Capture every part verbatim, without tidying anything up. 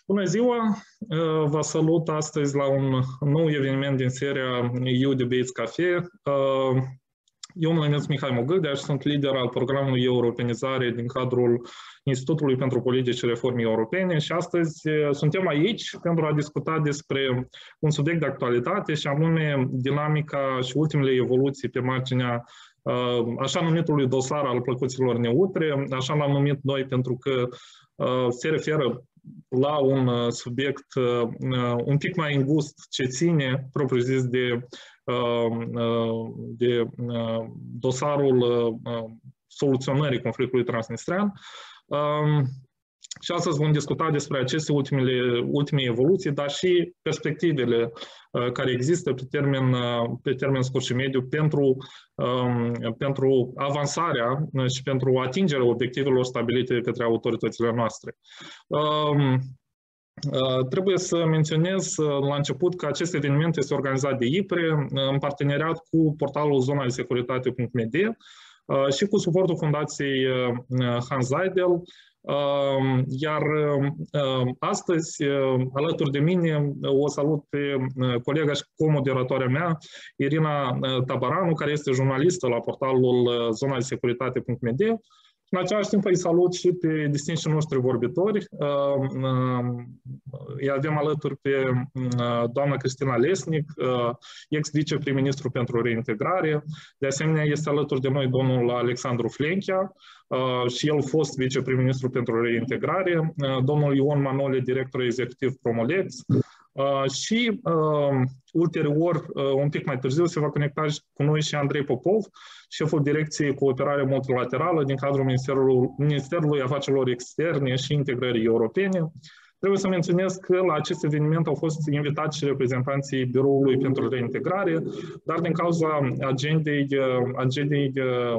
Bună ziua! Vă salut astăzi la un nou eveniment din seria E U Debates Cafe. Eu mă numesc Mihai Mogâldea și sunt lider al programului Europenizare din cadrul Institutului pentru Politici și Reforme Europene și astăzi suntem aici pentru a discuta despre un subiect de actualitate și anume dinamica și ultimele evoluții pe marginea așa numitului dosar al plăcuților neutre, așa l-am numit noi pentru că se referă la un subiect un pic mai îngust ce ține, propriu-zis, de, de dosarul soluționării conflictului transnistrean. Și astăzi vom discuta despre aceste ultimele, ultime evoluții, dar și perspectivele care există pe termen, pe termen scurt și mediu pentru, pentru avansarea și pentru atingerea obiectivelor stabilite de către autoritățile noastre. Trebuie să menționez la început că acest eveniment este organizat de I P R E în parteneriat cu portalul zona de securitate punct m d și cu suportul Fundației Hans Seidel. Iar astăzi, alături de mine, o salut pe colega și comoderatoarea mea, Irina Tabaranu, care este jurnalistă la portalul zona de securitate punct m d. În același timp îi salut și pe distinșii noștri vorbitori. Îi avem alături pe doamna Cristina Lesnic, ex-viceprim-ministru pentru reintegrare. De asemenea, este alături de noi domnul Alexandru Flenchea, și el fost viceprim-ministru pentru reintegrare, domnul Ion Manole, director executiv Promolex, și ulterior, un pic mai târziu, se va conecta cu noi și Andrei Popov, șeful Direcției Cooperare Multilaterală din cadrul Ministerului, Ministerului Afacerilor Externe și Integrării Europene. Trebuie să menționez că la acest eveniment au fost invitați și reprezentanții Biroului pentru Reintegrare, dar din cauza agendei, agendei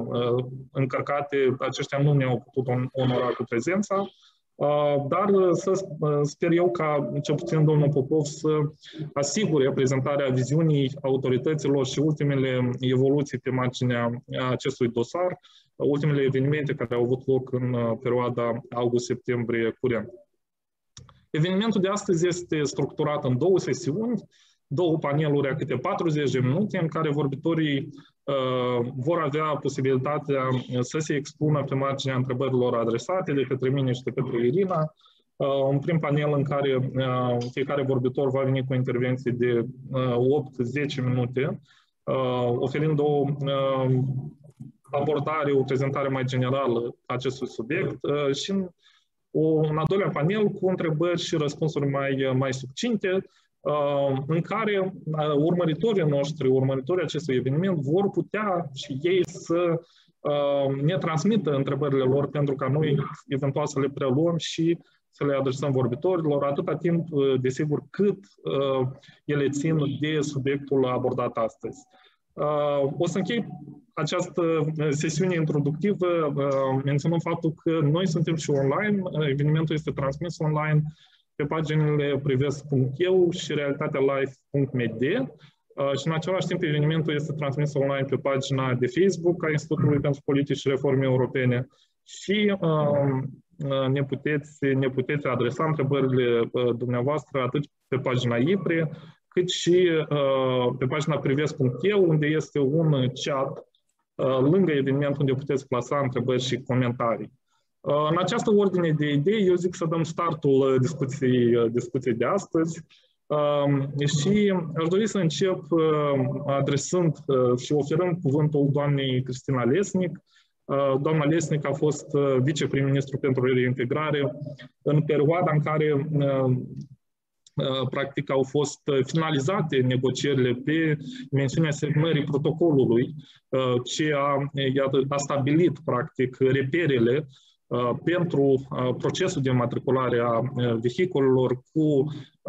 încărcate, aceștia nu ne-au putut onora cu prezența. Dar să sper eu ca cel puțin domnul Popov să asigure prezentarea viziunii autorităților și ultimele evoluții pe marginea acestui dosar, ultimele evenimente care au avut loc în perioada august-septembrie curent. Evenimentul de astăzi este structurat în două sesiuni, două paneluri a câte patruzeci de minute, în care vorbitorii uh, vor avea posibilitatea să se expună pe marginea întrebărilor adresate de către mine și de către Irina. Uh, un prim panel în care uh, fiecare vorbitor va veni cu intervenții de uh, opt zece minute, uh, oferind o uh, abordare, o prezentare mai generală a acestui subiect uh, și în un al doilea panel cu întrebări și răspunsuri mai, mai succinte, în care urmăritorii noștri, urmăritorii acestui eveniment, vor putea și ei să ne transmită întrebările lor pentru ca noi eventual să le preluăm și să le adresăm vorbitorilor, atâta timp, desigur, cât ele țin de subiectul abordat astăzi. O să închei această sesiune introductivă menționând faptul că noi suntem și online, evenimentul este transmis online pe paginile privesc punct e u și realitatea-live punct m d și în același timp evenimentul este transmis online pe pagina de Facebook a Institutului pentru Politici și Reforme Europene și ne puteți, ne puteți adresa întrebările dumneavoastră atât pe pagina I P R E cât și pe pagina privesc punct e u, unde este un chat lângă eveniment unde puteți plasa întrebări și comentarii. În această ordine de idei, eu zic să dăm startul discuției, discuției de astăzi și aș dori să încep adresând și oferând cuvântul doamnei Cristina Lesnic. Doamna Lesnic a fost viceprim-ministru pentru reintegrare în perioada în care practic au fost finalizate negocierile pe mențiunea semnării protocolului ce a, a stabilit practic reperele pentru procesul de matriculare a vehiculelor cu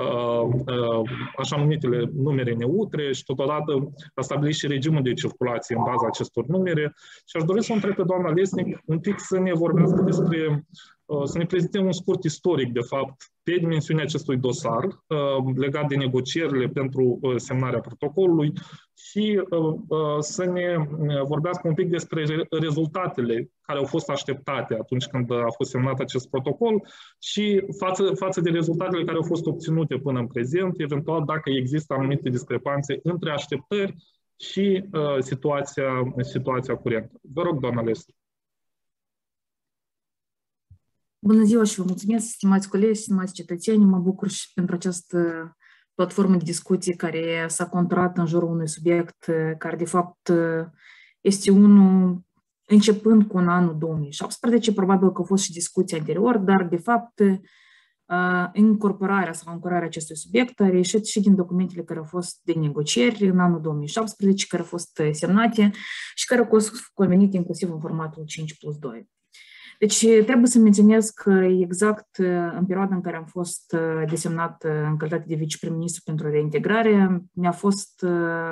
așa numitele numere neutre și totodată a stabilit și regimul de circulație în baza acestor numere. Și aș dori să o întreb pe doamna Lesnic un pic să ne vorbească despre, să ne prezinte un scurt istoric, de fapt, pe dimensiunea acestui dosar legat de negocierile pentru semnarea protocolului și să ne vorbească un pic despre rezultatele care au fost așteptate atunci când a fost semnat acest protocol și față, față de rezultatele care au fost obținute până în prezent, eventual dacă există anumite discrepanțe între așteptări și uh, situația, situația curentă. Vă rog, doamna Leslie. Bună ziua și vă mulțumesc, stimați colegi, stimați cetățeni. Mă bucur și pentru această platformă de discuție care s-a contrat în jurul unui subiect care, de fapt, este unul începând cu în anul două mii șaptesprezece. Probabil că au fost și discuții anterior, dar, de fapt, incorporarea sau ancorarea acestui subiect a reieșit și din documentele care au fost de negocieri în anul două mii șaptesprezece, care au fost semnate și care au fost convenite inclusiv în formatul cinci plus doi. Deci trebuie să menționez că exact în perioada în care am fost desemnat în calitate de viceprim-ministru pentru reintegrare, mi-a fost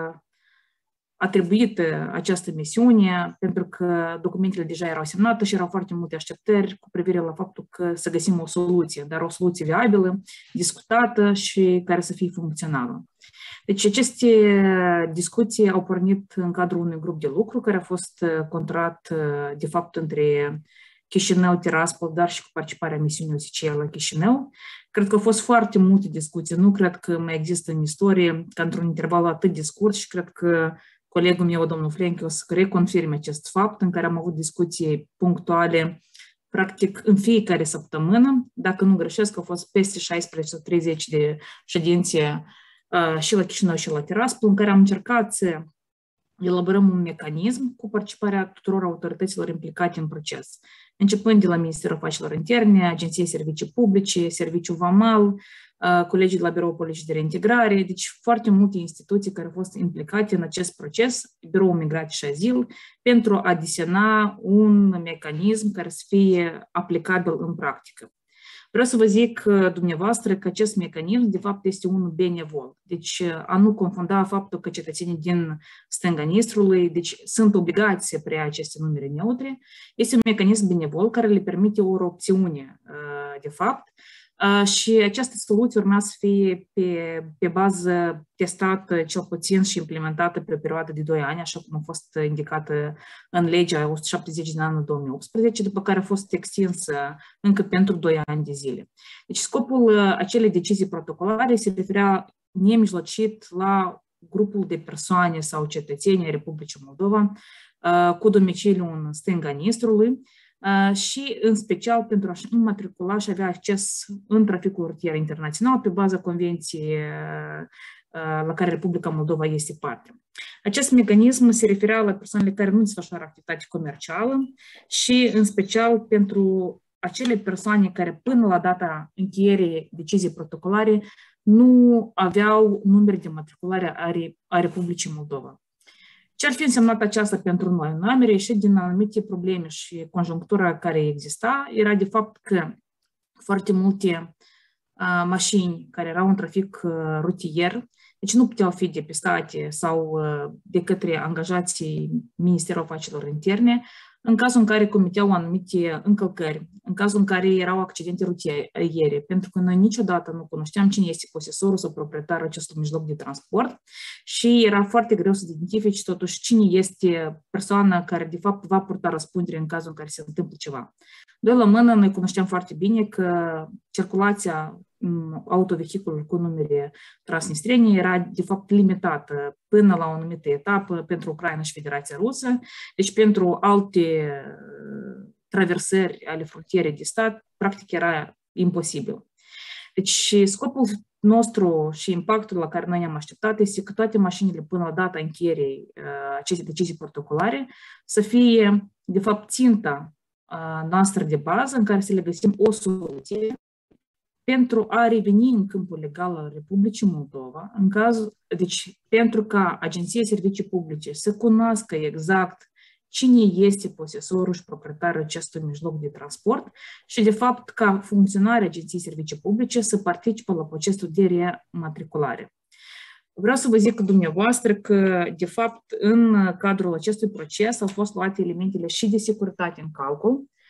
atribuită această misiune pentru că documentele deja erau semnate și erau foarte multe așteptări cu privire la faptul că să găsim o soluție, dar o soluție viabilă, discutată și care să fie funcțională. Deci aceste discuții au pornit în cadrul unui grup de lucru care a fost contrat de fapt între Chișinău, Tiraspol, dar și cu participarea misiunii O S C E la Chișinău. Cred că au fost foarte multe discuții. Nu cred că mai există în istorie ca într-un interval atât de scurt și cred că colegul meu, domnul Flenchi, o să reconfirme acest fapt în care am avut discuții punctuale practic în fiecare săptămână. Dacă nu greșesc, au fost peste șaisprezece sau treizeci de ședințe uh, și la Chișinău și la Tiraspol, în care am încercat să elaborăm un mecanism cu participarea tuturor autorităților implicate în proces, începând de la Ministerul Afacerilor Interne, Agenției Servicii Publice, Serviciul Vamal, colegii de la Biroul Poliției de Reintegrare, deci foarte multe instituții care au fost implicate în acest proces, Biroul Migrație și Azil, pentru a disena un mecanism care să fie aplicabil în practică. Vreau să vă zic dumneavoastră că acest mecanism, de fapt, este unul benevol. Deci, a nu confunda faptul că cetățenii din stânga Nistrului deci, sunt obligați să preia aceste numere neutre, este un mecanism benevol care le permite o opțiune, de fapt, și această soluție urma să fie pe, pe bază testată cel puțin și implementată pe o perioadă de doi ani, așa cum a fost indicată în legea o sută șaptezeci din anul două mii optsprezece, după care a fost extinsă încă pentru doi ani de zile. Deci scopul acelei decizii protocolare se referea nemijlocit la grupul de persoane sau cetățeni ai Republicii Moldova cu domiciliu în stânga Nistrului, și în special pentru a-și înmatricula și avea acces în traficul rutier internațional pe baza convenției la care Republica Moldova este parte. Acest mecanism se referea la persoanele care nu desfășoară activitate comercială și în special pentru acele persoane care până la data încheierii deciziei protocolare nu aveau numere de matriculare a Republicii Moldova. Ce ar fi însemnat aceasta pentru noi? Noi am reieșit din anumite probleme și conjunctura care exista era de fapt că foarte multe uh, mașini care erau în trafic uh, rutier, deci nu puteau fi depistate sau uh, de către angajații Ministerului Afacerilor Interne, în cazul în care comiteau anumite încălcări, în cazul în care erau accidente rutiere, pentru că noi niciodată nu cunoșteam cine este posesorul sau proprietarul acestui mijloc de transport și era foarte greu să identifici totuși cine este persoana care de fapt va purta răspundere în cazul în care se întâmplă ceva. De la mână, noi cunoșteam foarte bine că circulația autovehiculului cu numere transnistrene era de fapt limitată până la o anumită etapă pentru Ucraina și Federația Rusă, deci pentru alte traversări ale frontierei de stat, practic era imposibil. Deci scopul nostru și impactul la care noi ne-am așteptat este că toate mașinile până la data încheierii acestei decizii protocolare să fie de fapt ținta noastră de bază în care să le găsim o soluție pentru a reveni în câmpul legal al Republicii Moldova, în cazul, deci pentru ca Agenția Servicii Publice să cunoască exact cine este posesorul și proprietarul acestui mijloc de transport și, de fapt, ca funcționarea Agenției Servicii Publice să participe la procesul de rematriculare. Vreau să vă zic dumneavoastră că, de fapt, în cadrul acestui proces au fost luate elementele și de securitate în calcul,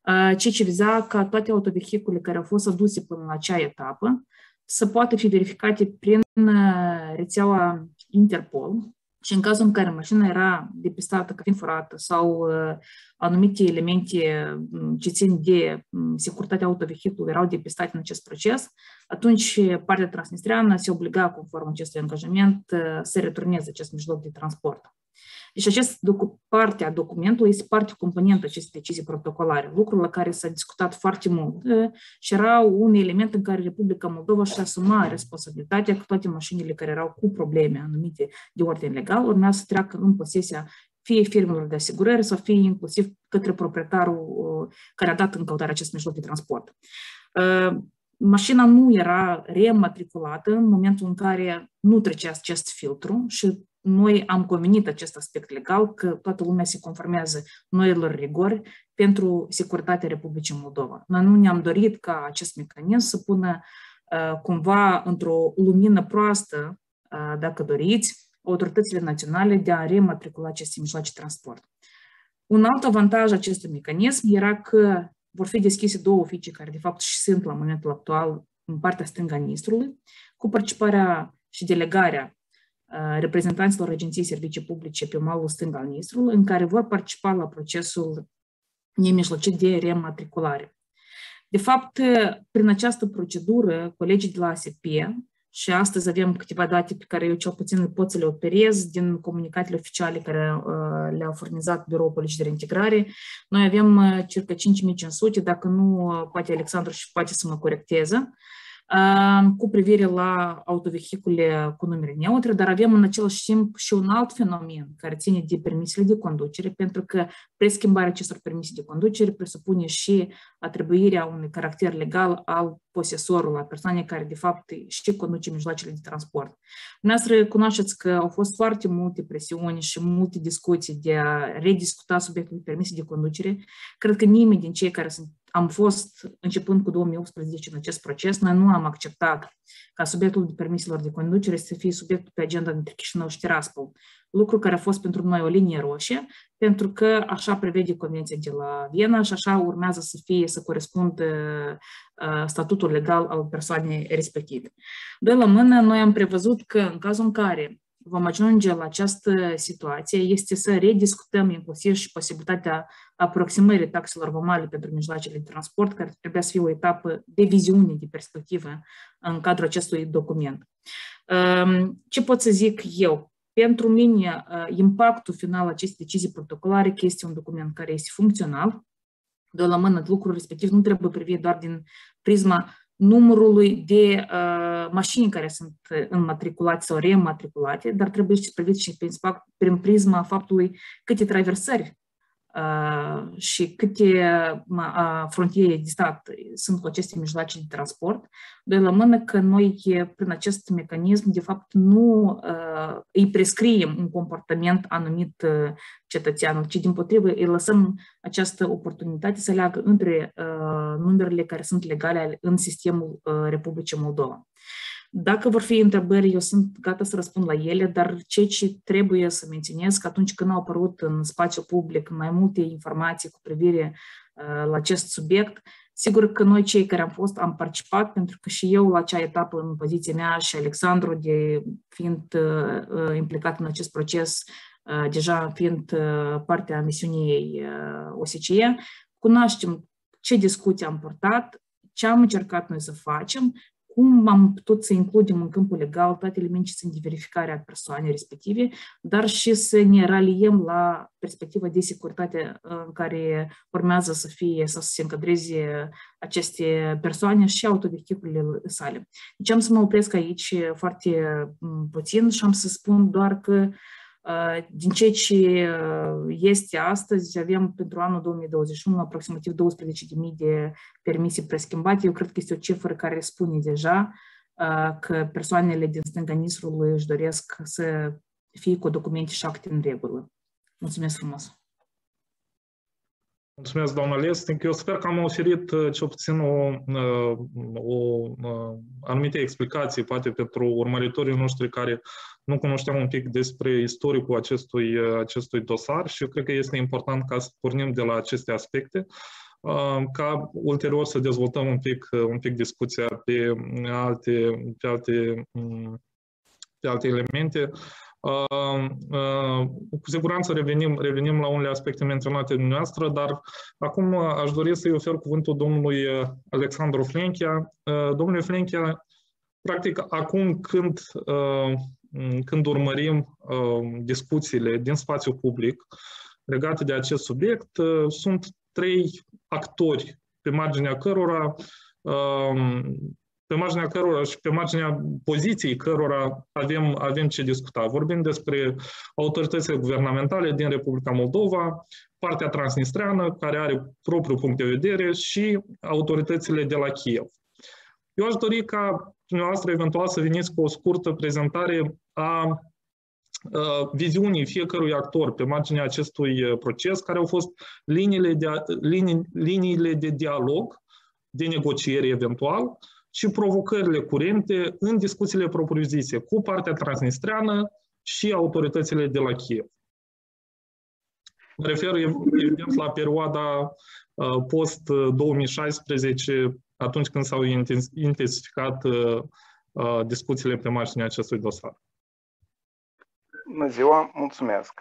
ceea ce viza ca toate autovehiculele care au fost aduse până la acea etapă să poată fi verificate prin rețeaua Interpol și în cazul în care mașina era depistată ca fiind furată sau uh, anumite elemente ce țin de securitatea autovehiculului erau depistate în acest proces, atunci partea transnistreană se obliga, conform acestui angajament, uh, să returneze acest mijloc de transport. Deci acest parte a documentului este parte componentă acestei decizii protocolare, lucru la care s-a discutat foarte mult și era un element în care Republica Moldova și-a asumat responsabilitatea că toate mașinile care erau cu probleme anumite de ordine legal urmează să treacă în posesia fie firmelor de asigurări sau fie inclusiv către proprietarul care a dat în căutare acest mijloc de transport. Mașina nu era rematriculată în momentul în care nu trecea acest filtru și noi am convenit acest aspect legal că toată lumea se conformează noilor rigori pentru securitatea Republicii Moldova. Noi nu ne-am dorit ca acest mecanism să pună uh, cumva într-o lumină proastă, uh, dacă doriți, autoritățile naționale de a rematricula aceste mijloace de transport. Un alt avantaj acestui mecanism era că vor fi deschise două oficii care de fapt și sunt la momentul actual în partea stângă a Nistrului, cu participarea și delegarea reprezentanților Agenției Servicii Publice pe malul stâng al Nistrului, în care vor participa la procesul nemijlocit de rematriculare. De fapt, prin această procedură, colegii de la A S P, și astăzi avem câteva date pe care eu cel puțin pot să le operez din comunicatele oficiale care uh, le-au furnizat Biroul Poliției de Reintegrare, noi avem uh, circa cinci mii cinci sute, dacă nu, uh, poate Alexandru și poate să mă corecteze, cu privire la autovehicule cu numere neutre, dar avem în același timp și un alt fenomen care ține de permisele de conducere, pentru că preschimbarea acestor permise de conducere presupune și atribuirea unui caracter legal al posesorului, a persoanei care de fapt și conduce mijloacele de transport. Dumneavoastră cunoașteți că au fost foarte multe presiuni și multe discuții de a rediscuta subiectul permise de conducere. Cred că nimeni din cei care sunt am fost, începând cu două mii optsprezece în acest proces, noi nu am acceptat ca subiectul de permiselor de conducere să fie subiectul pe agenda dintre Chișinău și Tiraspol, lucru care a fost pentru noi o linie roșie, pentru că așa prevede Convenția de la Viena și așa urmează să fie, să corespundă statutul legal al persoanei respective. De la mână, noi am prevăzut că în cazul în care vom ajunge la această situație este să rediscutăm inclusiv și posibilitatea aproximării taxelor vamale pentru mijloacele de transport, care trebuia să fie o etapă de viziune, de perspectivă în cadrul acestui document. Ce pot să zic eu? Pentru mine, impactul final acestei decizii protocolare, că este un document care este funcțional, de la mână lucrul respectiv nu trebuie privit doar din prisma numărului de uh, mașini care sunt înmatriculate sau rematriculate, dar trebuie să privit și prin, prin prisma faptului câte traversări uh, și câte uh, frontiere de stat sunt cu aceste mijloace de transport, de la mână că noi, prin acest mecanism, de fapt, nu uh, îi prescriem un comportament anumit uh, cetățeanul, ci dimpotrivă îi lăsăm această oportunitate să leagă între uh, numerele care sunt legale în sistemul uh, Republicii Moldova. Dacă vor fi întrebări, eu sunt gata să răspund la ele, dar ceea ce trebuie să menționez că atunci când au apărut în spațiu public mai multe informații cu privire uh, la acest subiect, sigur că noi cei care am fost am participat, pentru că și eu la acea etapă în poziția mea și Alexandru, de fiind uh, implicat în acest proces, uh, deja fiind uh, partea misiunii uh, O S C E, cunoaștem ce discuții am purtat, ce am încercat noi să facem, cum am putut să includem în câmpul legal toate elementele ce sunt de verificare a persoanei respective, dar și să ne raliem la perspectiva de securitate în care urmează să fie sau să se încadreze aceste persoane și autovehiculele sale. Deci am să mă opresc aici foarte puțin și am să spun doar că din ceea ce este astăzi, avem pentru anul două mii douăzeci și unu aproximativ douăsprezece mii de permise preschimbate. Eu cred că este o cifră care spune deja că persoanele din stânga Nistrului își doresc să fie cu documente și acte în regulă. Mulțumesc frumos! Mulțumesc, doamna Lesnic. Eu sper că am oferit cel puțin o, o, o anumite explicații, poate pentru urmăritorii noștri care nu cunoșteam un pic despre istoricul acestui, acestui dosar și eu cred că este important ca să pornim de la aceste aspecte. ca ulterior să dezvoltăm un pic, un pic discuția pe alte, pe alte, pe alte elemente. Cu siguranță revenim, revenim la unele aspecte menționate de dumneavoastră, dar acum aș dori să-i ofer cuvântul domnului Alexandru Flenchea. Domnule Flenchea, practic, acum când, când urmărim discuțiile din spațiu public legate de acest subiect, sunt trei actori pe marginea cărora, pe marginea cărora și pe marginea poziției cărora avem, avem ce discuta. Vorbim despre autoritățile guvernamentale din Republica Moldova, partea transnistreană, care are propriul punct de vedere, și autoritățile de la Kiev. Eu aș dori ca dumneavoastră eventual să veniți cu o scurtă prezentare a viziunii fiecărui actor pe marginea acestui proces, care au fost liniile de, linii, liniile de dialog, de negociere eventual, și provocările curente în discuțiile propriu-zise cu partea transnistreană și autoritățile de la Kiev. Mă refer evident la perioada post două mii șaisprezece, atunci când s-au intensificat discuțiile pe marginea acestui dosar. Bună ziua, mulțumesc.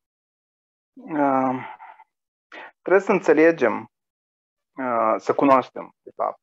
Uh, trebuie să înțelegem, uh, să cunoaștem, de fapt,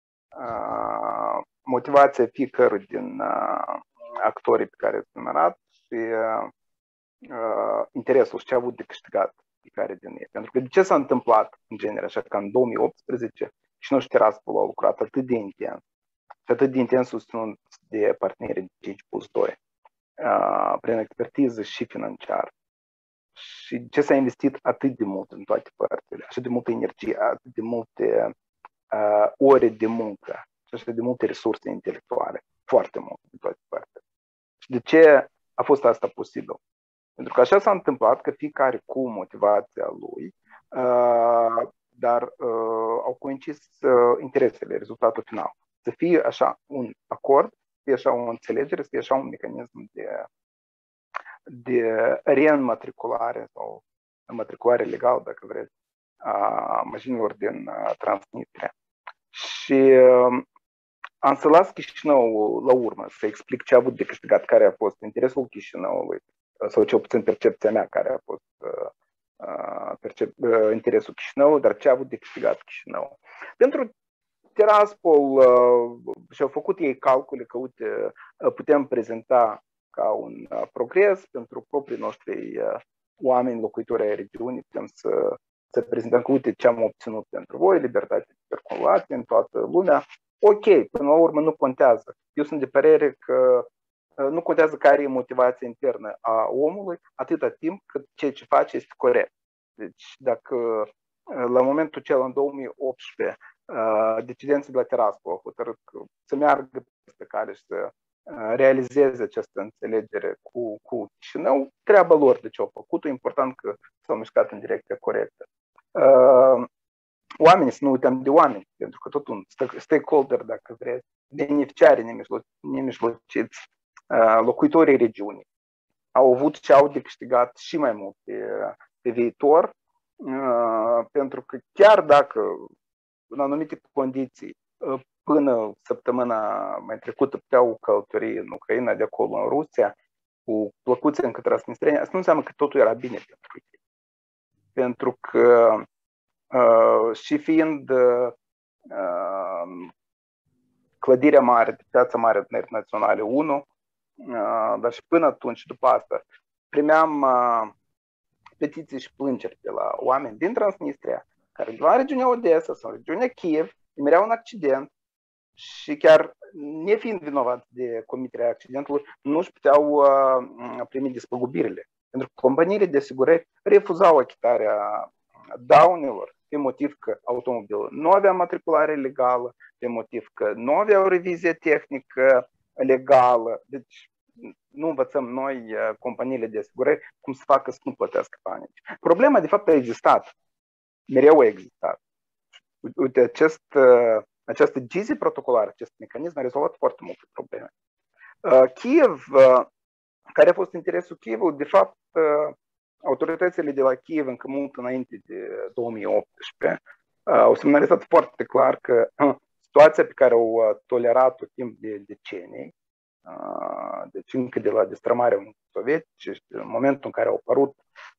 uh, motivația fiecărui din uh, actorii pe care s-au numerat și uh, uh, interesul și ce a avut de câștigat fiecare din ei. Pentru că de ce s-a întâmplat, în genere, așa că în două mii optsprezece Chișinău și Tiraspol au lucrat atât de intens și atât de intens susținut de partenerii de cinci plus doi. Uh, prin expertiză și financiar. Și ce s-a investit atât de mult în toate părțile, așa de multă energie, atât de multe uh, ore de muncă și așa de multe resurse intelectuale, foarte mult în toate părțile. Și de ce a fost asta posibil? Pentru că așa s-a întâmplat că fiecare cu motivația lui, uh, dar uh, au coincis uh, interesele, rezultatul final. Să fie așa un acord, să fie așa o înțelegere, să fie așa un mecanism de, de reînmatriculare sau înmatriculare legală, dacă vreți, a mașinilor din Transnistria. Și uh, am să las Chișinău la urmă să explic ce a avut de câștigat, care a fost interesul Chișinăului, sau cel puțin percepția mea care a fost uh, percep, uh, interesul Chișinăului, dar ce a avut de câștigat Chișinău. Pentru Tiraspol uh, și-au făcut ei calcule că, uite, putem prezenta ca un uh, progres pentru proprii noștri uh, oameni, locuitori ai regiunii, putem să, să prezentăm că, uite, ce am obținut pentru voi, libertate de circulație în toată lumea. Ok, până la urmă nu contează. Eu sunt de părere că uh, nu contează care e motivația internă a omului, atâta timp cât ceea ce face este corect. Deci, dacă uh, la momentul cel în două mii optsprezece Uh, decidenții de la Tiraspol au hotărât să meargă pe cale și să uh, realizeze această înțelegere cu, cu Chișinău, treaba lor de ce au făcut-o, important că s-au mișcat în direcția corectă. Uh, oamenii, să nu uităm de oameni, pentru că tot un stakeholder, dacă vreți, beneficiarii nemijlociți, uh, locuitorii regiunii, au avut și au de câștigat și mai mult pe, pe viitor, uh, pentru că chiar dacă în anumite condiții, până săptămâna mai trecută puteau călători în Ucraina, de acolo în Rusia, cu plăcuțe încă transnistrene, asta nu înseamnă că totul era bine pentru ei. Pentru că uh, și fiind uh, clădirea mare, de piața mare internațională unu, uh, dar și până atunci, după asta, primeam uh, petiții și plângeri de la oameni din Transnistria, care de la regiunea Odessa sau regiunea Kiev nimereau un accident și chiar nefiind vinovați de comiterea accidentului, nu își puteau uh, primi despăgubirile. Pentru că companiile de asigurări refuzau achitarea daunelor pe motiv că automobilul nu avea matriculare legală, pe motiv că nu avea o revizie tehnică legală. Deci nu învățăm noi, uh, companiile de asigurări, cum să facă să nu plătească banii. Problema, de fapt, a existat. Mereu a existat. Uite, acest, această decizie protocolară, acest mecanism a rezolvat foarte multe probleme. Kiev, care a fost interesul Kievului, de fapt, autoritățile de la Kiev încă mult înainte de două mii optsprezece au semnalizat foarte clar că situația pe care au tolerat-o timp de decenii, deci încă de la destrămarea Uniunii Sovietice, în momentul în care au apărut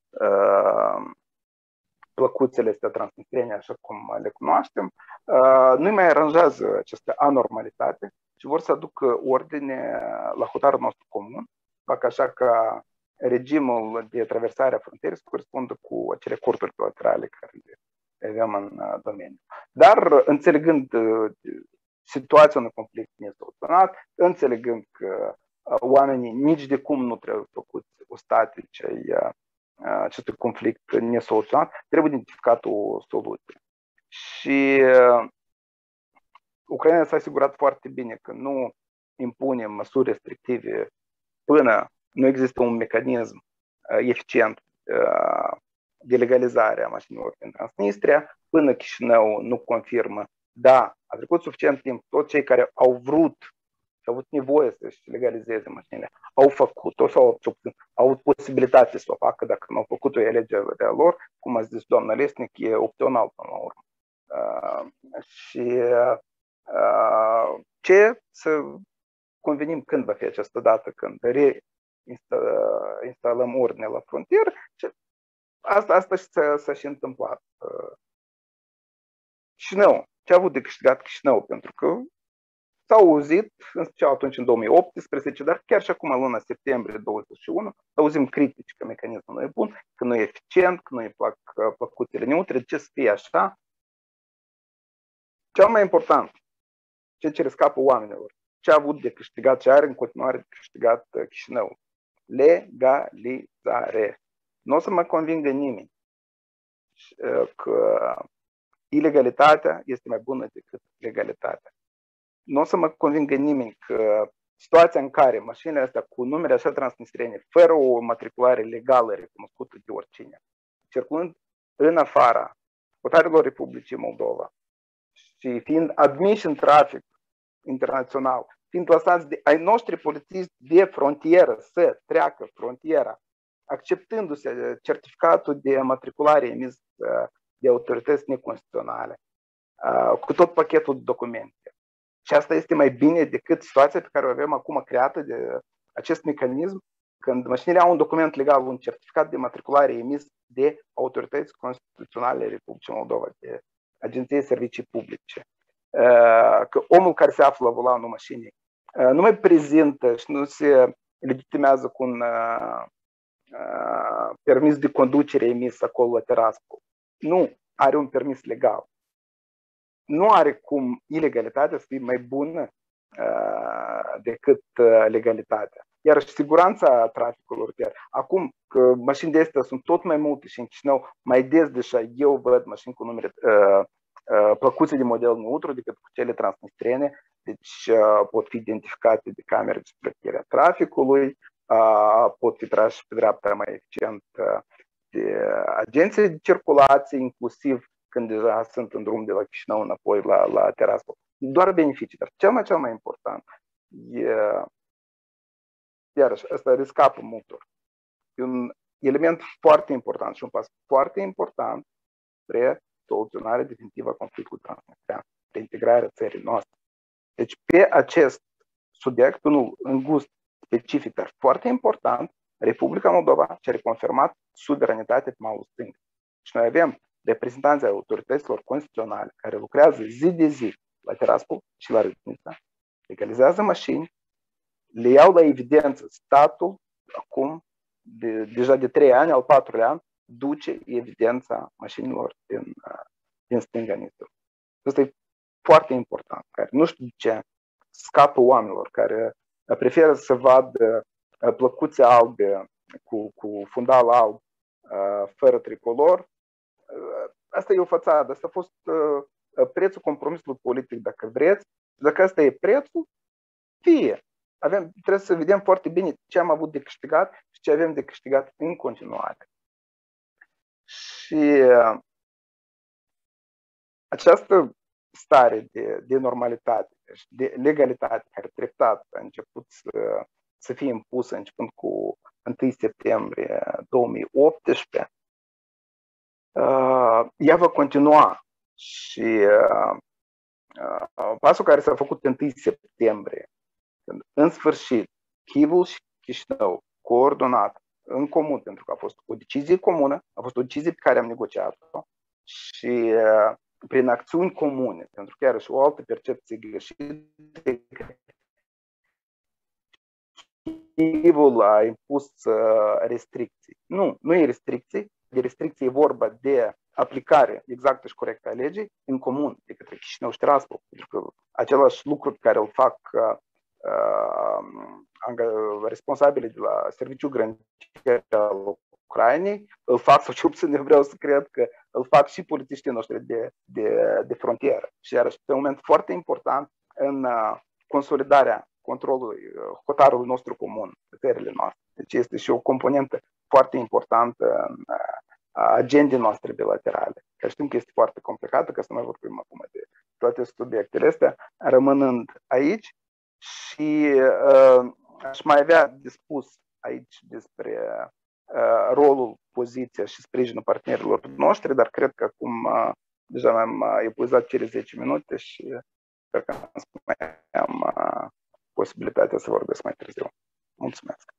plăcuțele astea transnistriene, așa cum le cunoaștem, nu mai aranjează această anormalitate și vor să aducă ordine la hotarul nostru comun, fac așa ca regimul de traversare a frontierei să corespundă cu acele corturi bilaterale care le avem în domeniu. Dar înțelegând situația unui conflict nesoluționat, înțelegând că oamenii nici de cum nu trebuie făcuți ostatici acestui conflict nesoluționat, trebuie identificat o soluție. Și Ucraina s-a asigurat foarte bine că nu impune măsuri restrictive până nu există un mecanism eficient de legalizare a mașinilor din Transnistria, până Chișinău nu confirmă. Da, a trecut suficient timp, toți cei care au vrut și au avut nevoie să-și legalizeze mașinile, au făcut-o sau au, au avut posibilitate să o facă, dacă nu au făcut-o, e legea lor, cum a zis doamna Lesnic, e opțional până la urmă. Uh, și uh, ce să convenim când va fi această dată, când reinstalăm ordine la frontieră, și asta, asta s-a și întâmplat. Uh, Chișinău, ce a avut de câștigat Chișinău? Pentru că s-au auzit, în special atunci în două mii optsprezece, dar chiar și acum în luna septembrie douăzeci și unu, auzim critici că mecanismul nu e bun, că nu e eficient, că nu îi plac plăcuțele neutre, de ce să fie așa? Cel mai important, ceea ce scapă oamenilor, ce a avut de câștigat, ce are în continuare de câștigat Chișinău? Legalizare. Nu o să mă convingă nimeni că ilegalitatea este mai bună decât legalitatea. Nu o să mă convingă nimeni că situația în care mașinile astea cu numere așa transnistriene, fără o matriculare legală recunoscută de oricine, circulând în afara hotarelor Republicii Moldova și fiind admiși în trafic internațional, fiind lăsați de ai noștri polițiști de frontieră să treacă frontiera, acceptându-se certificatul de matriculare emis de autorități neconstituționale, cu tot pachetul de documente. Și asta este mai bine decât situația pe care o avem acum creată de acest mecanism, când mașinile au un document legal, un certificat de matriculare emis de autorități constituționale Republicii Moldova, de Agenției Servicii Publice. Că omul care se află la volanul mașinii nu mai prezintă și nu se legitimează cu un permis de conducere emis acolo la Tiraspol. Nu, are un permis legal. Nu are cum ilegalitatea să fie mai bună uh, decât uh, legalitatea. Iar și siguranța traficului. Acum că mașini de astea sunt tot mai multe și în Chișinău mai des deja eu văd mașini cu numere uh, uh, plăcuțe de model neutru decât cu cele transnistriene, deci uh, pot fi identificate de camere de supraveghere a traficului, uh, pot fi trași pe dreapta mai eficient uh, de agenții de circulație, inclusiv când deja sunt în drum de la Chișinău înapoi la, la Tiraspol. Doar beneficii, dar cel mai, cel mai important e, iarăși, ăsta riscapă multor. E un element foarte important și un pas foarte important spre soluționarea definitivă a conflictului transnistrian, de integrarea țării noastre. Deci, pe acest subiect, unul îngust specific, dar foarte important, Republica Moldova și-a reconfirmat suveranitatea pe malul stâng. Și noi avem reprezentanții autorităților constituționale care lucrează zi de zi la Tiraspol și la Râdnița, legalizează mașini, le iau la evidență. Statul, acum, de, deja de trei ani, al patrulea an, duce evidența mașinilor din, din stânga Nistrului. Asta e foarte important, care nu știu de ce scapă oamenilor, care preferă să vadă plăcuțe albe cu, cu fundal alb, fără tricolor. Asta e o fațadă, asta a fost prețul compromisului politic, dacă vreți. Dacă asta e prețul, fie. Avem, trebuie să vedem foarte bine ce am avut de câștigat și ce avem de câștigat în continuare. Și această stare de, de normalitate, de legalitate, care treptat a început să, să fie impusă începând cu întâi septembrie două mii optsprezece, uh, ea va continua Și uh, uh, pasul care s-a făcut în întâi septembrie, când în sfârșit Chivul și Chișinău coordonat în comun, pentru că a fost o decizie comună, a fost o decizie pe care am negociat-o și uh, prin acțiuni comune, pentru că iarăși o altă percepție greșită, Chivul a impus uh, restricții. Nu, nu e restricții, de restricții e vorba de aplicare exactă și corectă a legii în comun de către Chișinău și Tiraspol, pentru că același lucru pe care îl fac uh, uh, responsabili de la Serviciul Granicer al Ucrainei, îl fac, sau ce puțin vreau să cred că îl fac și polițiștii noștri de, de, de frontieră. Și iarăși, pe un moment foarte important în uh, consolidarea controlului, uh, hotarului nostru comun, pe țările noastre. Deci este și o componentă foarte importantă în uh, agendei noastre bilaterale. Că știm că este foarte complicată, că să nu vorbim acum de toate subiectele astea, rămânând aici și uh, aș mai avea de spus aici despre uh, rolul, poziția și sprijinul partenerilor noștri, dar cred că acum uh, deja mi-am uh, epuizat cele zece minute și uh, sper că mai am uh, posibilitatea să vorbesc mai târziu. Mulțumesc!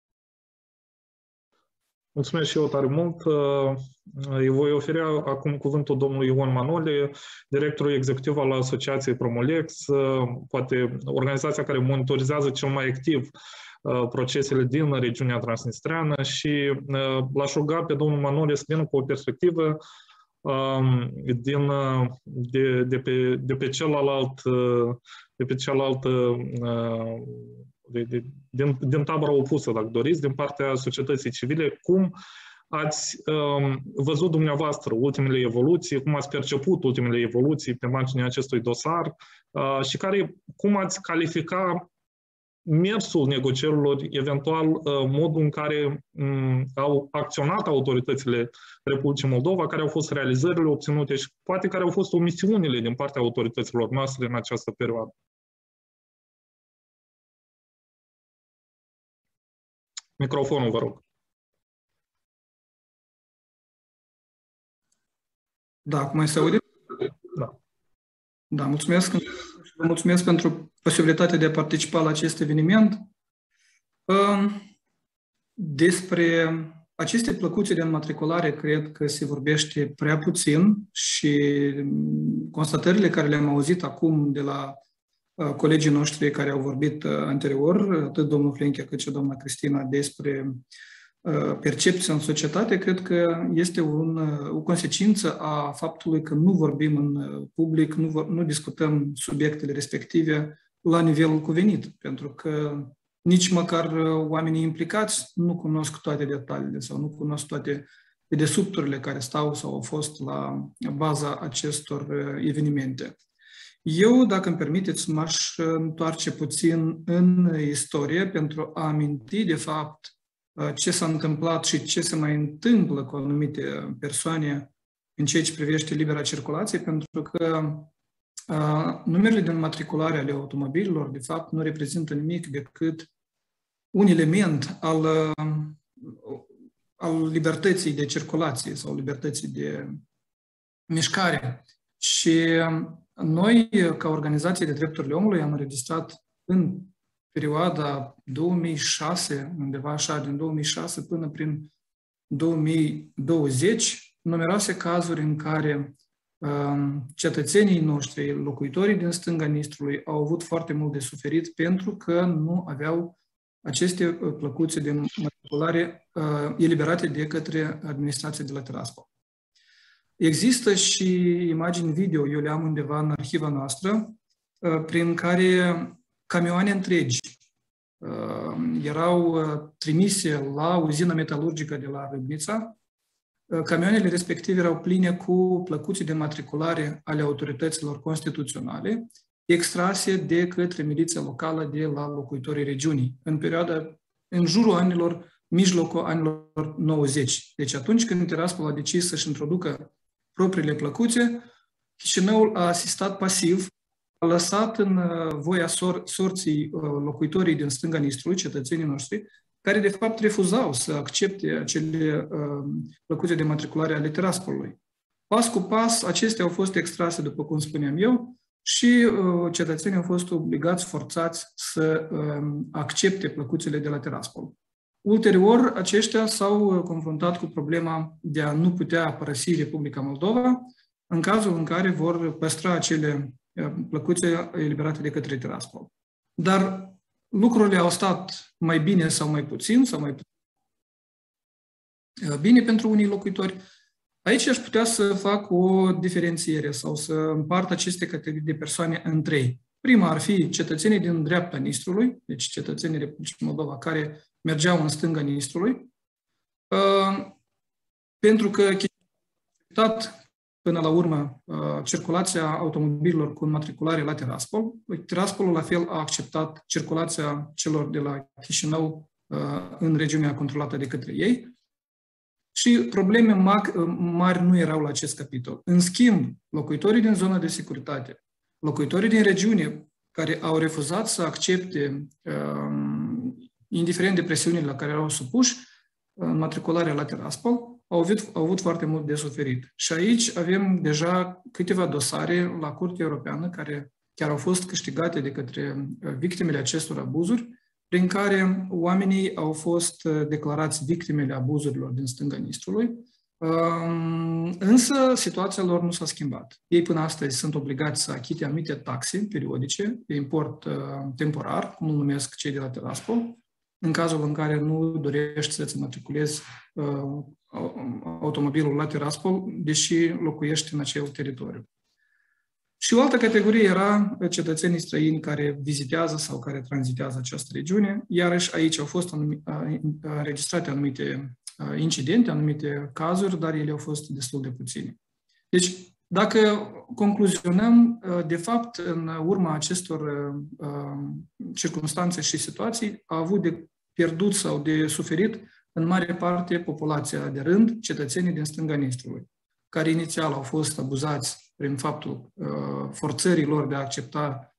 Mulțumesc și eu tare mult. Îi voi oferi acum cuvântul domnului Ion Manole, directorul executiv al Asociației Promolex, poate organizația care monitorizează cel mai activ procesele din regiunea transnistreană și l-aș ruga pe domnul Manole să vină cu o perspectivă din, de, de, pe, de pe celălalt, de pe cealaltă De, de, din, din tabăra opusă, dacă doriți, din partea societății civile, cum ați um, văzut dumneavoastră ultimele evoluții, cum ați perceput ultimele evoluții pe marginea acestui dosar uh, și care, cum ați califica mersul negocierilor, eventual uh, modul în care um, au acționat autoritățile Republicii Moldova, care au fost realizările obținute și poate care au fost omisiunile din partea autorităților noastre în această perioadă. Microfonul, vă rog. Da, acum se aude? Da. Da, mulțumesc. Vă mulțumesc pentru posibilitatea de a participa la acest eveniment. Despre aceste plăcuțe de înmatriculare cred că se vorbește prea puțin și constatările care le-am auzit acum de la colegii noștri care au vorbit anterior, atât domnul Flenchea cât și doamna Cristina, despre percepția în societate, cred că este un, o consecință a faptului că nu vorbim în public, nu, nu discutăm subiectele respective la nivelul cuvenit, pentru că nici măcar oamenii implicați nu cunosc toate detaliile sau nu cunosc toate dedesubturile care stau sau au fost la baza acestor evenimente. Eu, dacă îmi permiteți, m-aș întoarce puțin în istorie pentru a aminti, de fapt, ce s-a întâmplat și ce se mai întâmplă cu anumite persoane în ceea ce privește libera circulație, pentru că uh, numerele de înmatriculare ale automobililor, de fapt, nu reprezintă nimic decât un element al, uh, al libertății de circulație sau libertății de mișcare. Și noi, ca organizație de drepturile omului, am înregistrat în perioada două mii șase, undeva așa, din două mii șase până prin două mii douăzeci, numeroase cazuri în care um, cetățenii noștri, locuitorii din stânga Nistrului, au avut foarte mult de suferit pentru că nu aveau aceste plăcuțe de matriculare uh, eliberate de către administrația de la Tiraspol. Există și imagini video, eu le am undeva în arhiva noastră, uh, prin care camioane întregi uh, erau uh, trimise la uzina metalurgică de la Râbnița. Uh, camioanele respective erau pline cu plăcuțe de matriculare ale autorităților constituționale, extrase de către miliția locală de la locuitorii regiunii, în perioada, în jurul anilor, mijlocul anilor nouăzeci. Deci atunci când Tiraspol a decis să-și introducă propriile plăcuțe, Chișinăul a asistat pasiv, a lăsat în voia sor, sorții locuitorii din stânga Nistrului, cetățenii noștri, care de fapt refuzau să accepte acele uh, plăcuțe de matriculare ale Tiraspolului. Pas cu pas, acestea au fost extrase, după cum spuneam eu, și uh, cetățenii au fost obligați, forțați să uh, accepte plăcuțele de la Tiraspol. Ulterior, aceștia s-au confruntat cu problema de a nu putea părăsi Republica Moldova în cazul în care vor păstra acele plăcuțe eliberate de către Tiraspol. Dar lucrurile au stat mai bine sau mai puțin, sau mai bine pentru unii locuitori. Aici aș putea să fac o diferențiere sau să împart aceste categorii de persoane în trei. Prima ar fi cetățenii din dreapta Nistrului, deci cetățenii Republicii Moldova care mergeau în stânga Nistrului, pentru că până la urmă circulația automobililor cu înmatriculare la Tiraspol. Tiraspolul la fel a acceptat circulația celor de la Chișinău în regiunea controlată de către ei și probleme mari nu erau la acest capitol. În schimb, locuitorii din zona de securitate, locuitorii din regiune care au refuzat să accepte, indiferent de presiunile la care erau supuși, înmatricularea la Tiraspol, au avut, au avut foarte mult de suferit. Și aici avem deja câteva dosare la Curtea Europeană care chiar au fost câștigate de către victimele acestor abuzuri, prin care oamenii au fost declarați victimele abuzurilor din stânga Nistrului, însă situația lor nu s-a schimbat. Ei până astăzi sunt obligați să achite anumite taxe periodice de import temporar, cum îl numesc cei de la Tiraspol, în cazul în care nu dorești să-ți matriculezi uh, automobilul la Tiraspol, deși locuiești în acel teritoriu. Și o altă categorie era cetățenii străini care vizitează sau care tranzitează această regiune. Iarăși aici au fost înregistrate anumite incidente, anumite cazuri, dar ele au fost destul de puține. Deci, dacă concluzionăm, de fapt, în urma acestor circumstanțe și situații, a avut de pierdut sau de suferit în mare parte populația de rând, cetățenii din stânga Nistrului, care inițial au fost abuzați prin faptul forțării lor de a accepta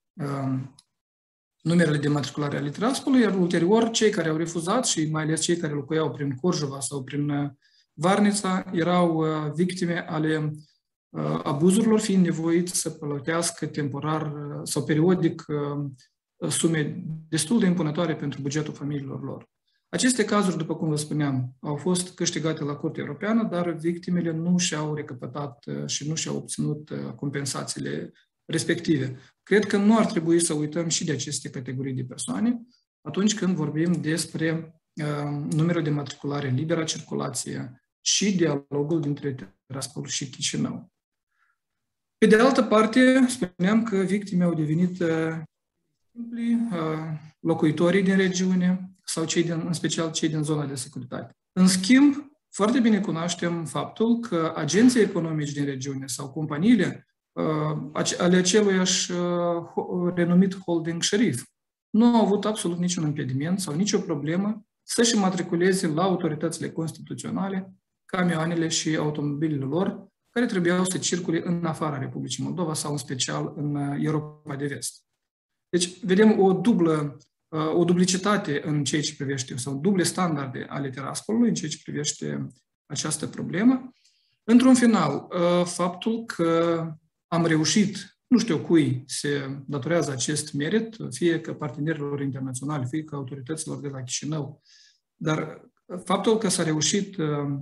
numerele de matriculare ale Tiraspolului, iar ulterior cei care au refuzat și mai ales cei care locuiau prin Corjova sau prin Varnița erau victime ale abuzurilor, fiind nevoiți să plătească temporar sau periodic sume destul de impunătoare pentru bugetul familiilor lor. Aceste cazuri, după cum vă spuneam, au fost câștigate la Curtea Europeană, dar victimele nu și-au recăpătat și nu și-au obținut compensațiile respective. Cred că nu ar trebui să uităm și de aceste categorii de persoane atunci când vorbim despre numărul de matriculare, libera circulație și dialogul dintre Tiraspol și Chișinău. Pe de altă parte, spuneam că victime au devenit simpli, locuitorii din regiune sau cei din, în special cei din zona de securitate. În schimb, foarte bine cunoaștem faptul că agenții economici din regiune sau companiile ale aceluiași renumit holding Șerif nu au avut absolut niciun impediment sau nicio problemă să-și matriculeze la autoritățile constituționale camioanele și automobilele lor care trebuiau să circule în afara Republicii Moldova sau în special în Europa de Vest. Deci vedem o dublă, o duplicitate în ceea ce privește, sau duble standarde ale Tiraspolului în ceea ce privește această problemă. Într-un final, faptul că am reușit, nu știu cui se datorează acest merit, fie că partenerilor internaționali, fie că autorităților de la Chișinău, dar faptul că s-a reușit,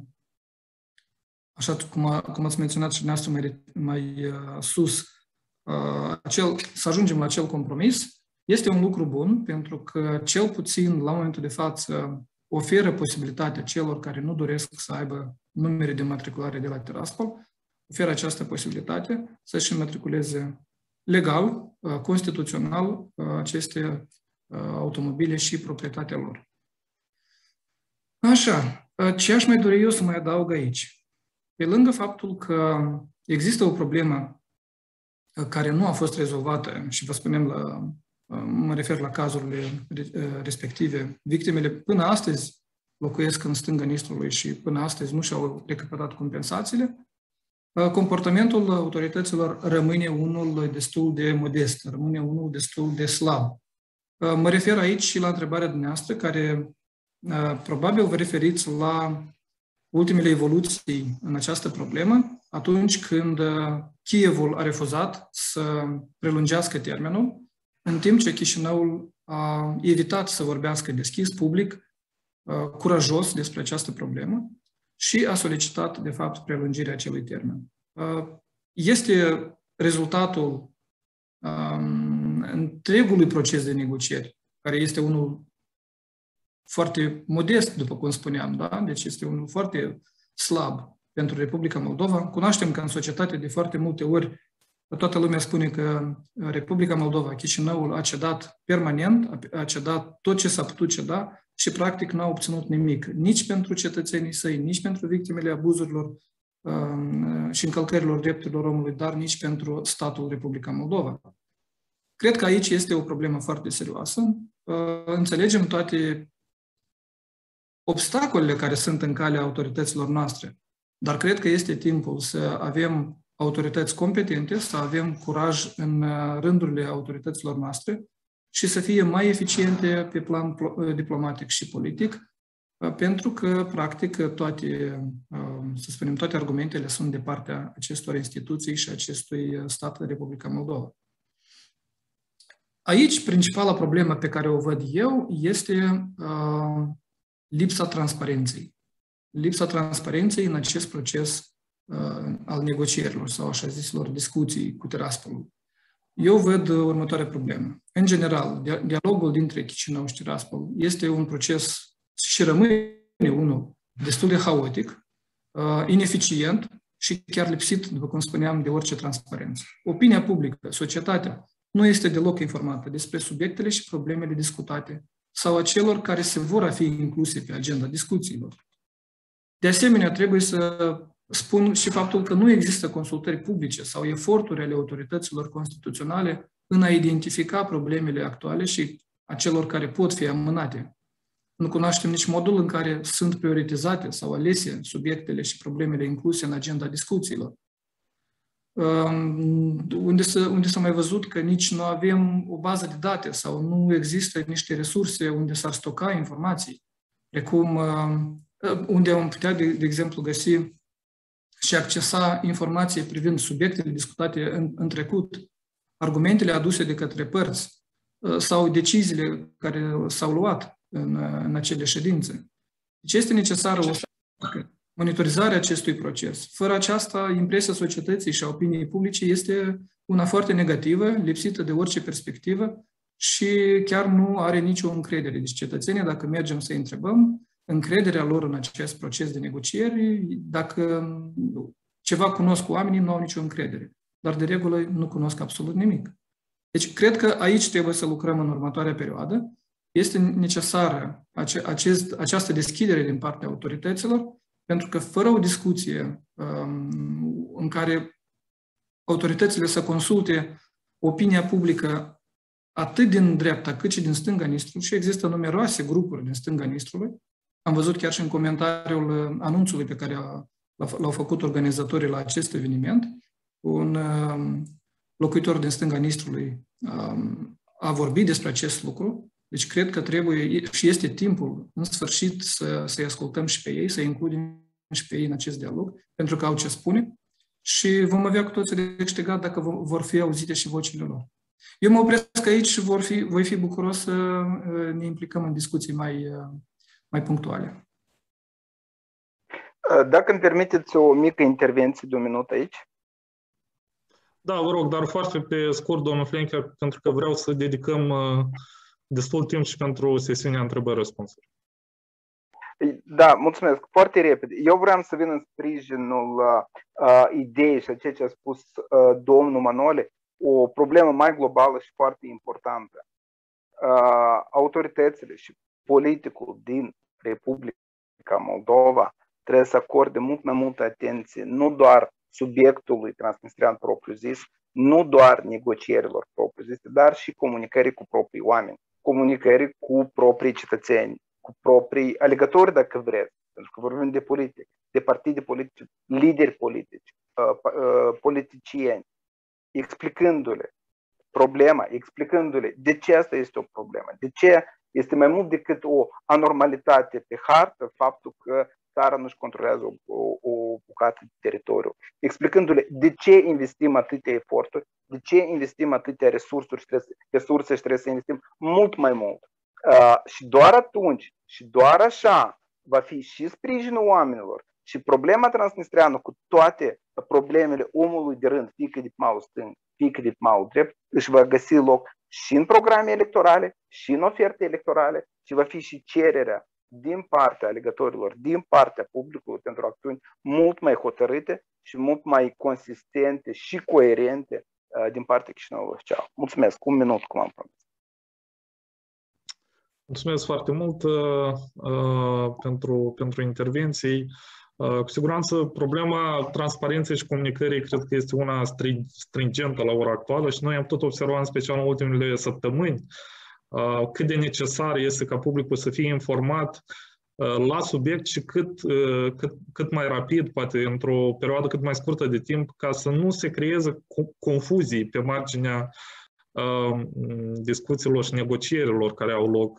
așa cum, a, cum ați menționat și dumneavoastră mai, mai uh, sus, uh, acel, să ajungem la acel compromis, este un lucru bun, pentru că cel puțin la momentul de față oferă posibilitatea celor care nu doresc să aibă numere de matriculare de la Tiraspol, oferă această posibilitate să-și înmatriculeze legal, uh, constituțional, uh, aceste uh, automobile și proprietatea lor. Așa, uh, ce aș mai dori eu să mai adaug aici? Pe lângă faptul că există o problemă care nu a fost rezolvată, și vă spunem, la, mă refer la cazurile respective, victimele până astăzi locuiesc în stânga Nistrului și până astăzi nu și-au recăpătat compensațiile, comportamentul autorităților rămâne unul destul de modest, rămâne unul destul de slab. Mă refer aici și la întrebarea dumneavoastră, care probabil vă referiți la ultimele evoluții în această problemă, atunci când Kievul a refuzat să prelungească termenul, în timp ce Chișinăul a evitat să vorbească deschis, public, curajos despre această problemă și a solicitat, de fapt, prelungirea acelui termen. Este rezultatul întregului proces de negocieri, care este unul foarte modest, după cum spuneam, da? Deci este unul foarte slab pentru Republica Moldova. Cunoaștem că în societate de foarte multe ori toată lumea spune că Republica Moldova, Chișinăul, a cedat permanent, a cedat tot ce s-a putut ceda și practic n-a obținut nimic, nici pentru cetățenii săi, nici pentru victimele abuzurilor și încălcărilor drepturilor omului, dar nici pentru statul Republica Moldova. Cred că aici este o problemă foarte serioasă. Înțelegem toate obstacolele care sunt în calea autorităților noastre, dar cred că este timpul să avem autorități competente, să avem curaj în rândurile autorităților noastre și să fie mai eficiente pe plan diplomatic și politic, pentru că, practic, toate, să spunem, toate argumentele sunt de partea acestor instituții și acestui stat, Republica Moldova. Aici, principala problemă pe care o văd eu este uh, lipsa transparenței. Lipsa transparenței în acest proces uh, al negocierilor sau așa ziselor discuții cu Tiraspolul. Eu văd următoarea problemă. În general, dialogul dintre Chișinău și Tiraspol este un proces și rămâne unul destul de haotic, uh, ineficient și chiar lipsit, după cum spuneam, de orice transparență. Opinia publică, societatea, nu este deloc informată despre subiectele și problemele discutate sau a celor care se vor a fi incluse pe agenda discuțiilor. De asemenea, trebuie să spun și faptul că nu există consultări publice sau eforturi ale autorităților constituționale în a identifica problemele actuale și a celor care pot fi amânate. Nu cunoaștem nici modul în care sunt prioritizate sau alese subiectele și problemele incluse în agenda discuțiilor. Unde s-a, unde s-a mai văzut că nici nu avem o bază de date sau nu există niște resurse unde s-ar stoca informații, precum unde am putea, de, de exemplu, găsi și accesa informații privind subiectele discutate în, în trecut, argumentele aduse de către părți sau deciziile care s-au luat în, în acele ședințe. Deci este necesară o monitorizarea acestui proces. Fără aceasta, impresia societății și a opiniei publice este una foarte negativă, lipsită de orice perspectivă și chiar nu are nicio încredere. Deci cetățenii, dacă mergem să-i întrebăm, încrederea lor în acest proces de negocieri, dacă ceva cunosc oamenii, nu au nicio încredere. Dar de regulă nu cunosc absolut nimic. Deci cred că aici trebuie să lucrăm în următoarea perioadă. Este necesară ace- acest, această deschidere din partea autorităților, pentru că fără o discuție um, în care autoritățile să consulte opinia publică atât din dreapta cât și din stânga Nistrului, și există numeroase grupuri din stânga Nistrului, am văzut chiar și în comentariul anunțului pe care a, l-au făcut organizatorii la acest eveniment, un um, locuitor din stânga Nistrului um, a vorbit despre acest lucru. Deci cred că trebuie și este timpul, în sfârșit, să, să-i ascultăm și pe ei, să-i includem și pe ei în acest dialog, pentru că au ce spune și vom avea cu toții de câștigat dacă vor fi auzite și vocile lor. Eu mă opresc aici și vor fi, voi fi bucuros să ne implicăm în discuții mai, mai punctuale. Dacă îmi permiteți o mică intervenție de un minut aici. Da, vă rog, dar foarte pe scurt, domnul Flencher, pentru că vreau să dedicăm destul timp și pentru sesiunea întrebări-răspunsuri. Da, mulțumesc. Foarte repede. Eu vreau să vin în sprijinul uh, ideii și a ceea ce a spus uh, domnul Manole, o problemă mai globală și foarte importantă. Uh, autoritățile și politicul din Republica Moldova trebuie să acorde mult mai multă atenție, nu doar subiectului transnistrian propriu-zis, nu doar negocierilor propriu-zise, dar și comunicării cu proprii oameni, comunicării cu proprii cetățeni, cu proprii alegători, dacă vreți, pentru că vorbim de politică, de partide politice, lideri politici, politicieni, explicându-le problema, explicându-le de ce asta este o problemă, de ce este mai mult decât o anormalitate pe hartă, faptul că țara nu-și controlează o, o, o bucată de teritoriu, explicându-le de ce investim atâtea eforturi, de ce investim atâtea resurse și trebuie, resurse și trebuie să investim mult mai mult. Uh, și doar atunci, și doar așa, va fi și sprijinul oamenilor și problema transnistreană cu toate problemele omului de rând, fie că de malul stâng, fie că de malul drept, își va găsi loc și în programe electorale, și în oferte electorale, și va fi și cererea din partea alegătorilor, din partea publicului pentru acțiuni mult mai hotărâte și mult mai consistente și coerente uh, din partea Chișinăului oficial. Mulțumesc. Un minut, cum am promis. Mulțumesc foarte mult uh, uh, pentru, pentru intervenții. Uh, cu siguranță, problema transparenței și comunicării cred că este una stringentă la ora actuală și noi am tot observat, în special în ultimele săptămâni, uh, cât de necesar este ca publicul să fie informat uh, la subiect și cât, uh, cât, cât mai rapid, poate într-o perioadă cât mai scurtă de timp, ca să nu se creeze confuzii pe marginea discuțiilor și negocierilor care au loc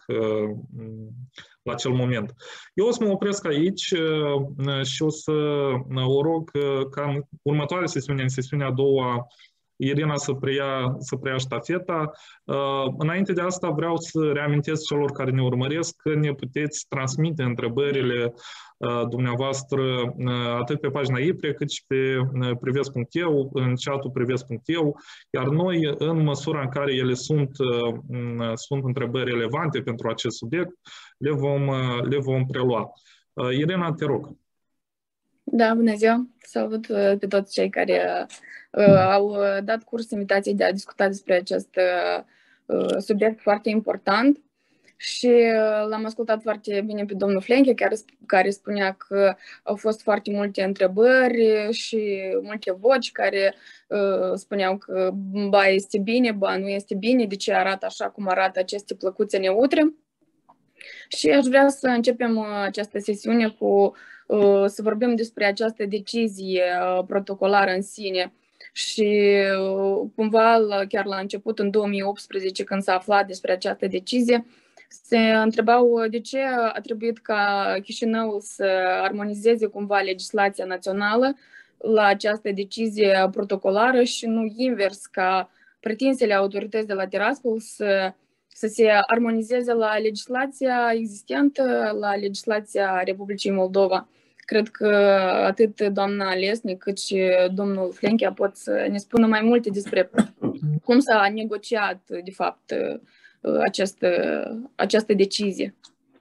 la acel moment. Eu o să mă opresc aici și o să o rog ca în următoarea sesiune, în sesiunea a doua, Irina să preia, să preia ștafeta. Înainte de asta vreau să reamintesc celor care ne urmăresc că ne puteți transmite întrebările dumneavoastră atât pe pagina I P R E cât și pe privesc punct e u, în chatul privesc punct e u, iar noi, în măsura în care ele sunt, sunt întrebări relevante pentru acest subiect, le vom, le vom prelua. Irina, te rog. Da, bună ziua! Salut pe toți cei care uh, au dat curs invitației de a discuta despre acest uh, subiect foarte important și uh, l-am ascultat foarte bine pe domnul Flenche, care, care spunea că au fost foarte multe întrebări și multe voci care uh, spuneau că ba este bine, ba nu este bine, de ce arată așa cum arată aceste plăcuțe neutre. Și aș vrea să începem această sesiune cu să vorbim despre această decizie protocolară în sine și cumva chiar la început, în două mii optsprezece, când s-a aflat despre această decizie, se întrebau de ce a trebuit ca Chișinăul să armonizeze cumva legislația națională la această decizie protocolară și nu invers, ca pretinsele autorități de la Tiraspol să să se armonizeze la legislația existentă, la legislația Republicii Moldova. Cred că atât doamna Lesnic cât și domnul Flenchea pot să ne spună mai multe despre cum s-a negociat, de fapt, această, această decizie.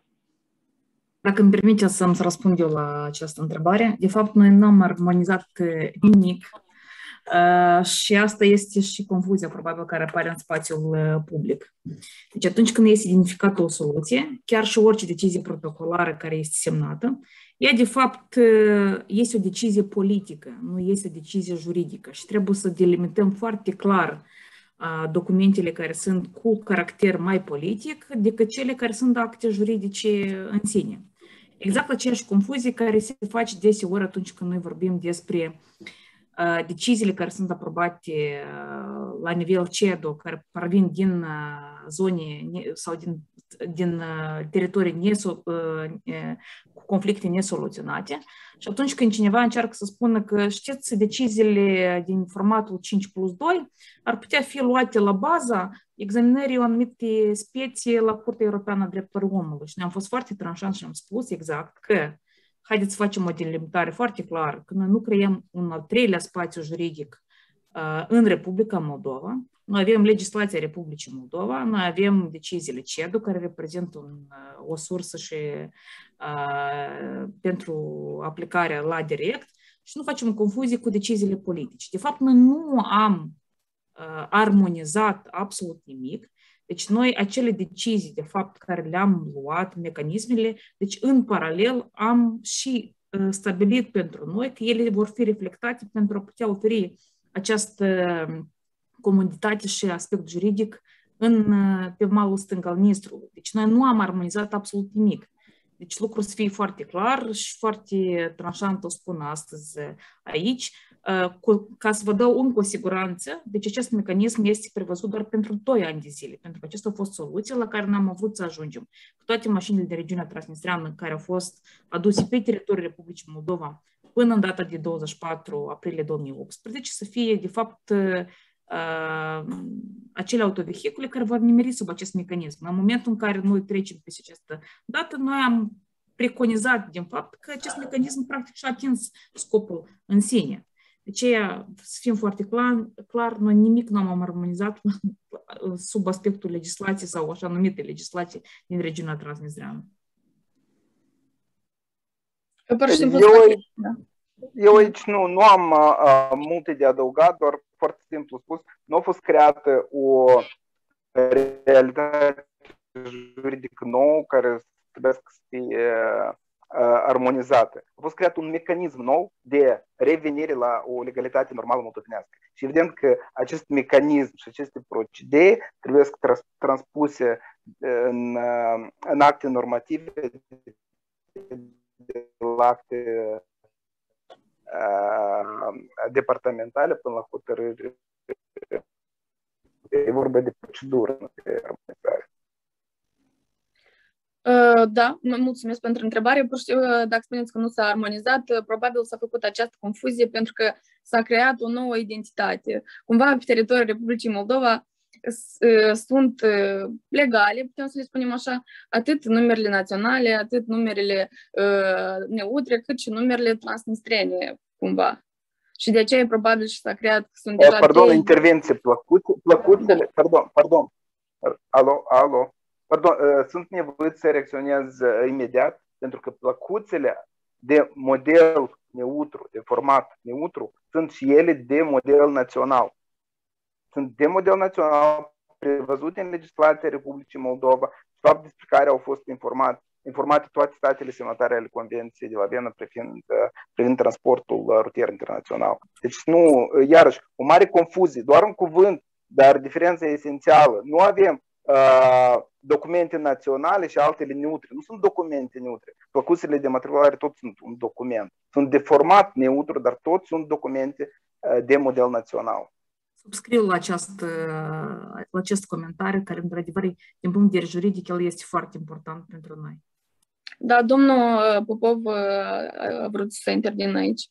Dacă îmi permite să-mi răspund eu la această întrebare, de fapt, noi n-am armonizat nimic. Uh, și asta este și confuzia probabil care apare în spațiul uh, public. Deci atunci când este identificată o soluție, chiar și orice decizie protocolară care este semnată, ea de fapt uh, este o decizie politică, nu este o decizie juridică și trebuie să delimităm foarte clar uh, documentele care sunt cu caracter mai politic decât cele care sunt acte juridice în sine. Exact aceeași confuzie care se face deseori atunci când noi vorbim despre deciziile care sunt aprobate la nivel C E D O, care provin din zone sau din, din teritorii neso, cu conflicte nesoluționate. Și atunci când cineva încearcă să spună că, știți, deciziile din formatul cinci plus doi ar putea fi luate la baza examinării anumite spețe la Curtea Europeană a Drepturilor Omului. Și ne-am fost foarte tranșanți și am spus exact că haideți să facem o delimitare foarte clară, că noi nu creăm un al treilea spațiu juridic uh, în Republica Moldova. Noi avem legislația Republicii Moldova, noi avem deciziile C E D O, care reprezintă un, uh, o sursă și uh, pentru aplicarea la direct și nu facem confuzie cu deciziile politice. De fapt, noi nu am uh, armonizat absolut nimic. Deci noi acele decizii, de fapt, care le-am luat, mecanismele, deci în paralel am și uh, stabilit pentru noi că ele vor fi reflectate pentru a putea oferi această comoditate și aspect juridic în, uh, pe malul stâng al Nistrului. Deci noi nu am armonizat absolut nimic. Deci lucrul să fie foarte clar și foarte tranșant, o spun astăzi aici. ca să vă dau încă o siguranță, deci acest mecanism este prevăzut doar pentru doi ani de zile, pentru că acesta a fost soluția la care n-am avut să ajungem. Cu toate mașinile de regiunea transnistreană care au fost aduse pe teritoriul Republicii Moldova până în data de douăzeci și patru aprilie două mii optsprezece, să fie, de fapt, uh, acele autovehicule care vor nimeri sub acest mecanism. În momentul în care noi trecem peste această dată, noi am preconizat, din fapt, că acest mecanism, practic, și-a atins scopul în sine. De aceea, să fim foarte clar, clar, noi nimic nu am armonizat sub aspectul legislației sau așa numite legislații din regiunea transnistreană. Eu, aici, eu aici nu, nu am uh, multe de adăugat, doar foarte simplu spus, nu a fost creată o realitate juridică nouă care trebuie să fie uh, armonizată. A fost creat un mecanism nou de revenire la o legalitate normală moldovenească. Și evident că acest mecanism și aceste procedee trebuie să trans transpuse în, în acte normative, la acte uh, departamentale până la hotărâri. E vorba de procedură, nu de armonizare. Da, mulțumesc pentru întrebare. Pur și simplu, dacă spuneți că nu s-a armonizat, probabil s-a făcut această confuzie pentru că s-a creat o nouă identitate. Cumva pe teritoriul Republicii Moldova sunt legale, putem să le spunem așa, atât numerele naționale, atât numerele uh, neutre, cât și numerele transnistrene, cumva. Și de aceea probabil și s-a creat, sunt deja... Pardon, trei... intervenție, plăcuțe, plăcuțele, da. pardon, pardon, alo, alo, pardon, uh, sunt nevoit să reacționez uh, imediat, pentru că plăcuțele de model neutru, de format neutru, sunt și ele de model național. Sunt de model național, prevăzute în legislația Republicii Moldova, fapt despre care au fost informat, informate toate statele semnatare ale Convenției de la Viena privind, privind transportul rutier internațional. Deci nu, iarăși, o mare confuzie, doar un cuvânt, dar diferența esențială. Nu avem uh, documente naționale și altele neutre. Nu sunt documente neutre. Plăcuțele de matriculare tot sunt un document. Sunt de format neutru, dar tot sunt documente uh, de model național. Subscriu la acest, la acest comentariu, care, într-adevăr, din punct de vedere juridic, el este foarte important pentru noi. Da, domnul Popov a vrut să intervină aici.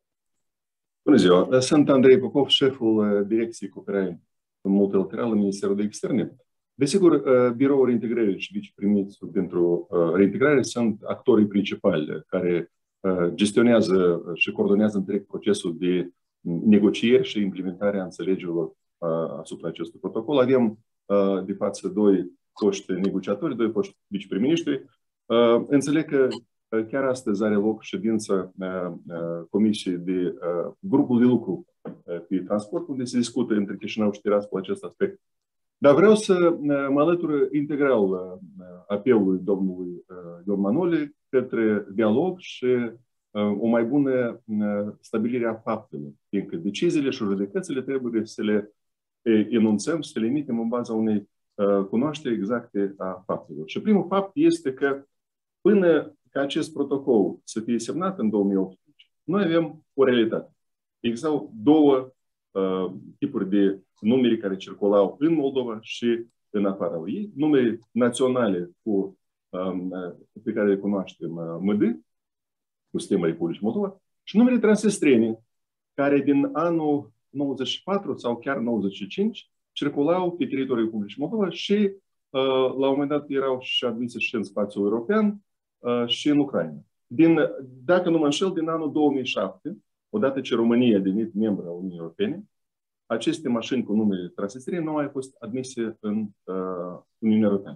Bună ziua! Sunt Andrei Popov, șeful Direcției Cooperare Multilaterală în Ministerul de Externe. Desigur, Biroul Reintegrării și viceprimisul pentru reintegrare sunt actorii principali care gestionează și coordonează întreg procesul de negocieri și implementarea înțelegerilor uh, asupra acestui protocol. Avem uh, de față doi foști negociatori, doi foști viceprim-ministri. Uh, înțeleg că uh, chiar astăzi are loc ședința uh, uh, Comisiei de uh, grupul de lucru uh, pe transport, unde se discută între Chișinău și Tiraspol acest aspect. Dar vreau să uh, mă alătur integral uh, apelului domnului uh, Ion Manole către dialog și o mai bună stabilire a faptelor, fiindcă deciziile și judecățile trebuie să le enunțăm, să le emitem în baza unei cunoașteri exacte a faptelor. Și primul fapt este că până ca acest protocol să fie semnat în două mii optsprezece, noi avem o realitate. Existau două uh, tipuri de numere care circulau în Moldova și în afara ei. Numere naționale cu, um, pe care le cunoaștem uh, M D, cu sistemul Republicii Moldova, și numere transnistrene, care din anul nouăzeci și patru sau chiar nouăzeci și cinci circulau pe teritoriul Republicii Moldova și uh, la un moment dat erau și admise și în spațiul european uh, și în Ucraina. Din, dacă nu mă înșel, din anul două mii șapte, odată ce România a devenit membru al Uniunii Europene, aceste mașini cu numere transnistrene nu au mai fost admise în uh, Uniunea Europeană.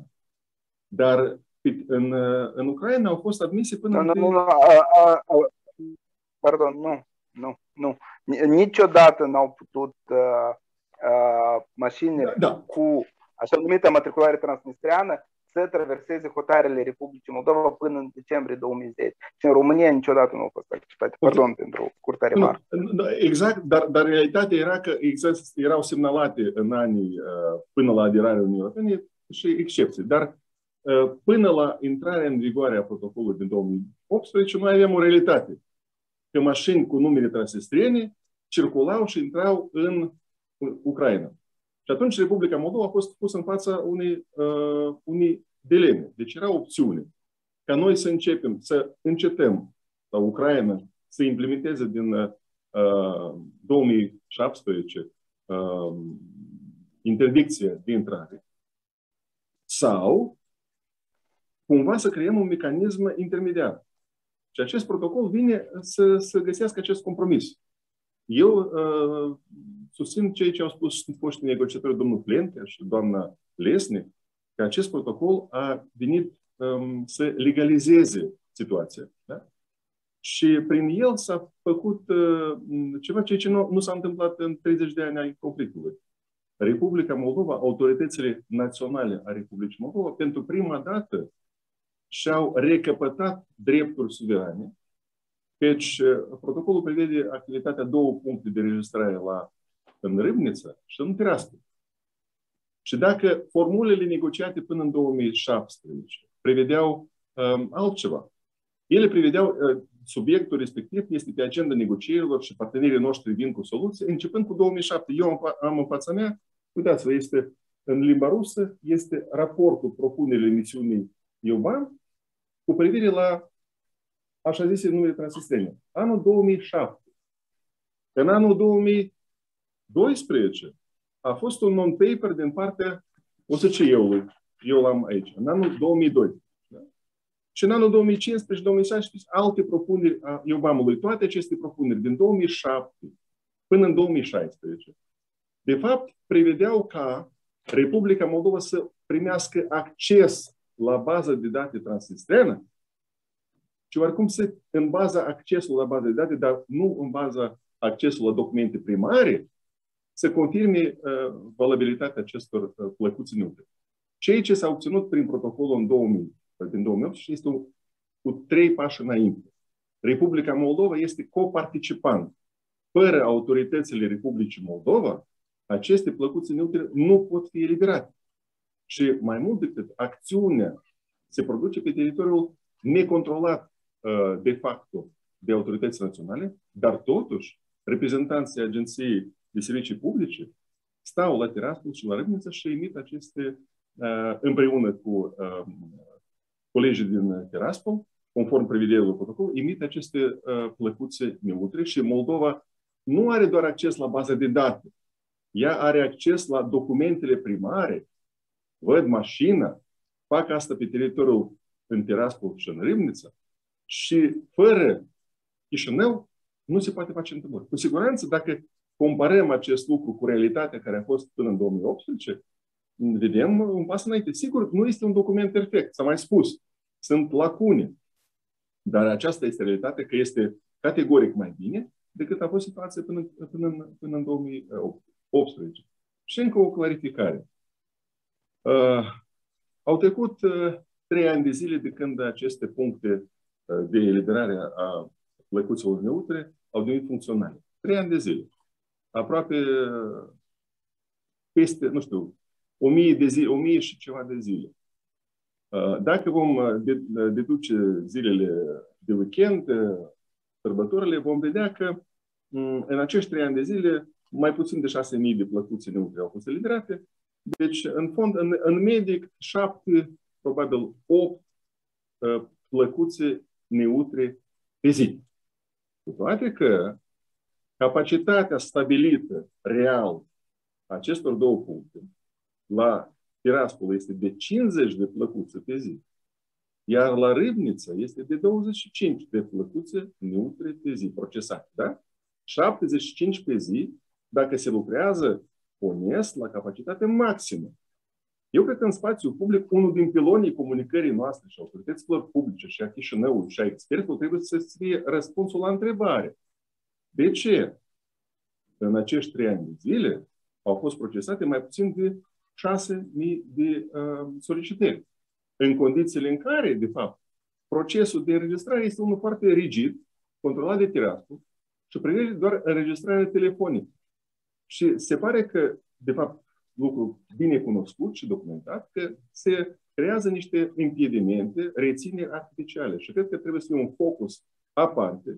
Dar În, în Ucraina au fost admise până... Nu, nu, nu, a, a, a, pardon, nu, nu, nu. Niciodată n-au putut uh, uh, mașinile da, da. cu așa numită matriculare transnistreană să traverseze hotarele Republicii Moldova până în decembrie două mii zece. Și în România niciodată nu au fost acceptate. Pardon okay. pentru curta remarcă. Exact, dar, dar realitatea era că exact, erau semnalate în anii uh, până la aderarea Uniunii Europene și excepții. Dar până la intrarea în vigoare a protocolului din două mii optsprezece, noi avem o realitate. Că mașini cu numere transnistrene circulau și intrau în Ucraina. Și atunci Republica Moldova a fost pusă în fața unei, uh, unei dileme. Deci era o opțiune ca noi să începem, să încetăm la Ucraina să implementeze din uh, două mii șaptesprezece uh, interdicție de intrare sau cumva să creăm un mecanism intermediar. Și acest protocol vine să, să găsească acest compromis. Eu uh, susțin ceea ce au spus foștii negociatori, domnul Plentea și doamna Lesnic, că acest protocol a venit um, să legalizeze situația. Da? Și prin el s-a făcut uh, ceva ce nu, nu s-a întâmplat în treizeci de ani ai conflictului. Republica Moldova, autoritățile naționale a Republicii Moldova, pentru prima dată și-au recăpătat drepturi suverane. Deci, protocolul prevede activitatea două puncte de registrare la, în Râbnița și în Tiraspol. Și dacă formulele negociate până în două mii șaptesprezece prevedeau um, altceva, ele prevedeau, uh, subiectul respectiv este pe agenda negocierilor și partenerii noștri vin cu soluții, începând cu două mii șapte. Eu am, am în fața mea, uitați-vă, este în limba rusă, este raportul propunerii misiunii Iuban cu privire la așa zise numele Transnistria. Anul două mii șapte. În anul două mii doisprezece a fost un non-paper din partea O S C E-ului. Eu l-am aici. În anul două mii doi. Da? Și în anul două mii cincisprezece două mii șaisprezece alte propuneri a Iubamului. Toate aceste propuneri din două mii șapte până în două mii șaisprezece de fapt prevedeau ca Republica Moldova să primească acces la baza de date transnistreană și oricum se, în baza accesului la baza de date, dar nu în baza accesului la documente primare, să confirme uh, valabilitatea acestor uh, plăcuți neutre. Ceea ce s-a obținut prin protocolul în două mii, din două mii opt și este un, cu trei pași înainte. Republica Moldova este coparticipant. Fără autoritățile Republicii Moldova, aceste plăcuți neutre nu pot fi eliberate. Și mai mult decât acțiunea se produce pe teritoriul necontrolat de facto de autorități naționale, dar totuși reprezentanții Agenției de Servicii Publice stau la Tiraspol și la Râbnița și emit aceste, împreună cu colegii din Tiraspol, conform prevederilor protocolului, emit aceste plăcuțe neutre și Moldova nu are doar acces la baza de date, ea are acces la documentele primare, văd mașina, fac asta pe teritoriul în Tiraspol și în Râbnița și fără Chișinău nu se poate face întâmplări. Cu siguranță, dacă comparăm acest lucru cu realitatea care a fost până în două mii optsprezece, vedem un pas înainte. Sigur, nu este un document perfect, s-a mai spus. Sunt lacune. Dar aceasta este realitatea, că este categoric mai bine decât a fost situația până, până, în, până în două mii optsprezece. Și încă o clarificare. Uh, au trecut uh, trei ani de zile de când aceste puncte uh, de eliberare a plăcuților neutre au devenit funcționale. Trei ani de zile. Aproape uh, peste, nu știu, o mie de zile, o mie și ceva de zile. Uh, dacă vom uh, deduce zilele de weekend, uh, sărbătorile, vom vedea că um, în acești trei ani de zile mai puțin de șase mii de plăcuțe neutre au fost eliberate. Deci, în fond, în, în medic, șapte, probabil opt uh, plăcuțe neutre pe zi. Cu toate că capacitatea stabilită, real, acestor două puncte, la Tiraspol este de cincizeci de plăcuțe pe zi, iar la Râbnița este de douăzeci și cinci de plăcuțe neutre pe zi procesate. Da? șaptezeci și cinci pe zi, dacă se lucrează onest, la capacitate maximă. Eu cred că în spațiul public, unul din pilonii comunicării noastre și autorităților publice și a Chișinăului și a experților trebuie să fie răspunsul la întrebare. De ce în acești trei ani de zile au fost procesate mai puțin de șase mii de uh, solicitări? În condițiile în care, de fapt, procesul de înregistrare este unul foarte rigid, controlat de Tiraspol și prevede doar înregistrarea telefonică. Și se pare că, de fapt, lucru bine cunoscut și documentat, că se creează niște impedimente, rețineri artificiale. Și cred că trebuie să fie un focus aparte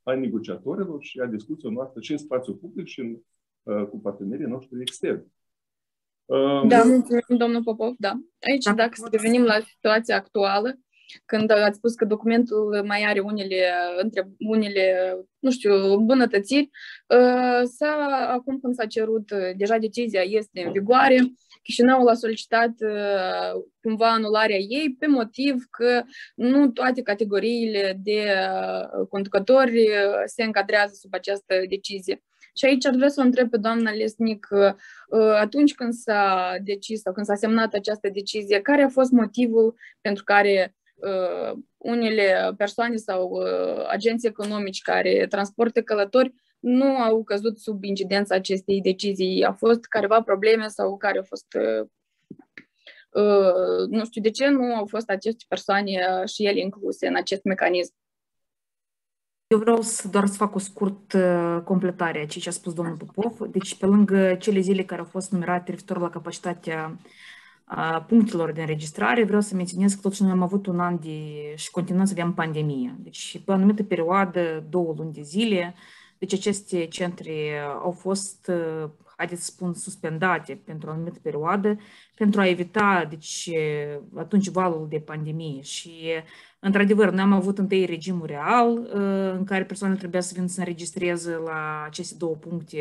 a negociatorilor și a discuțiilor noastre și în spațiu public și în, uh, cu partenerii noștri externi. Uh, da, mulțumim, domnul Popov, da. Aici, dacă să revenim la situația actuală, când ați spus că documentul mai are unele, între unele, nu știu, îmbunătățiri, s-a, acum când s-a cerut, deja decizia este în vigoare, Chișinăul a solicitat cumva anularea ei pe motiv că nu toate categoriile de conducători se încadrează sub această decizie. Și aici ar vrea să o întreb pe doamna Lesnic, atunci când s-a decis sau când s-a semnat această decizie, care a fost motivul pentru care uh, unele persoane sau uh, agenții economici care transportă călători nu au căzut sub incidența acestei decizii? Au fost careva probleme sau care au fost... Uh, uh, nu știu de ce nu au fost aceste persoane uh, și ele incluse în acest mecanism? Eu vreau să, doar să fac o scurt uh, completare a ceea ce a spus domnul Popov. Deci, pe lângă cele zile care au fost numerate referitor la capacitatea uh, punctelor de înregistrare, vreau să menționez că totuși noi am avut un an de, și continuăm să avem pandemie. Deci, pe o anumită perioadă, două luni de zile, deci aceste centre au fost, uh, haideți să spun, suspendate pentru o anumită perioadă, pentru a evita, deci, atunci valul de pandemie. Și într-adevăr, noi am avut întâi regimul real, în care persoanele trebuia să vină să înregistreze la aceste două puncte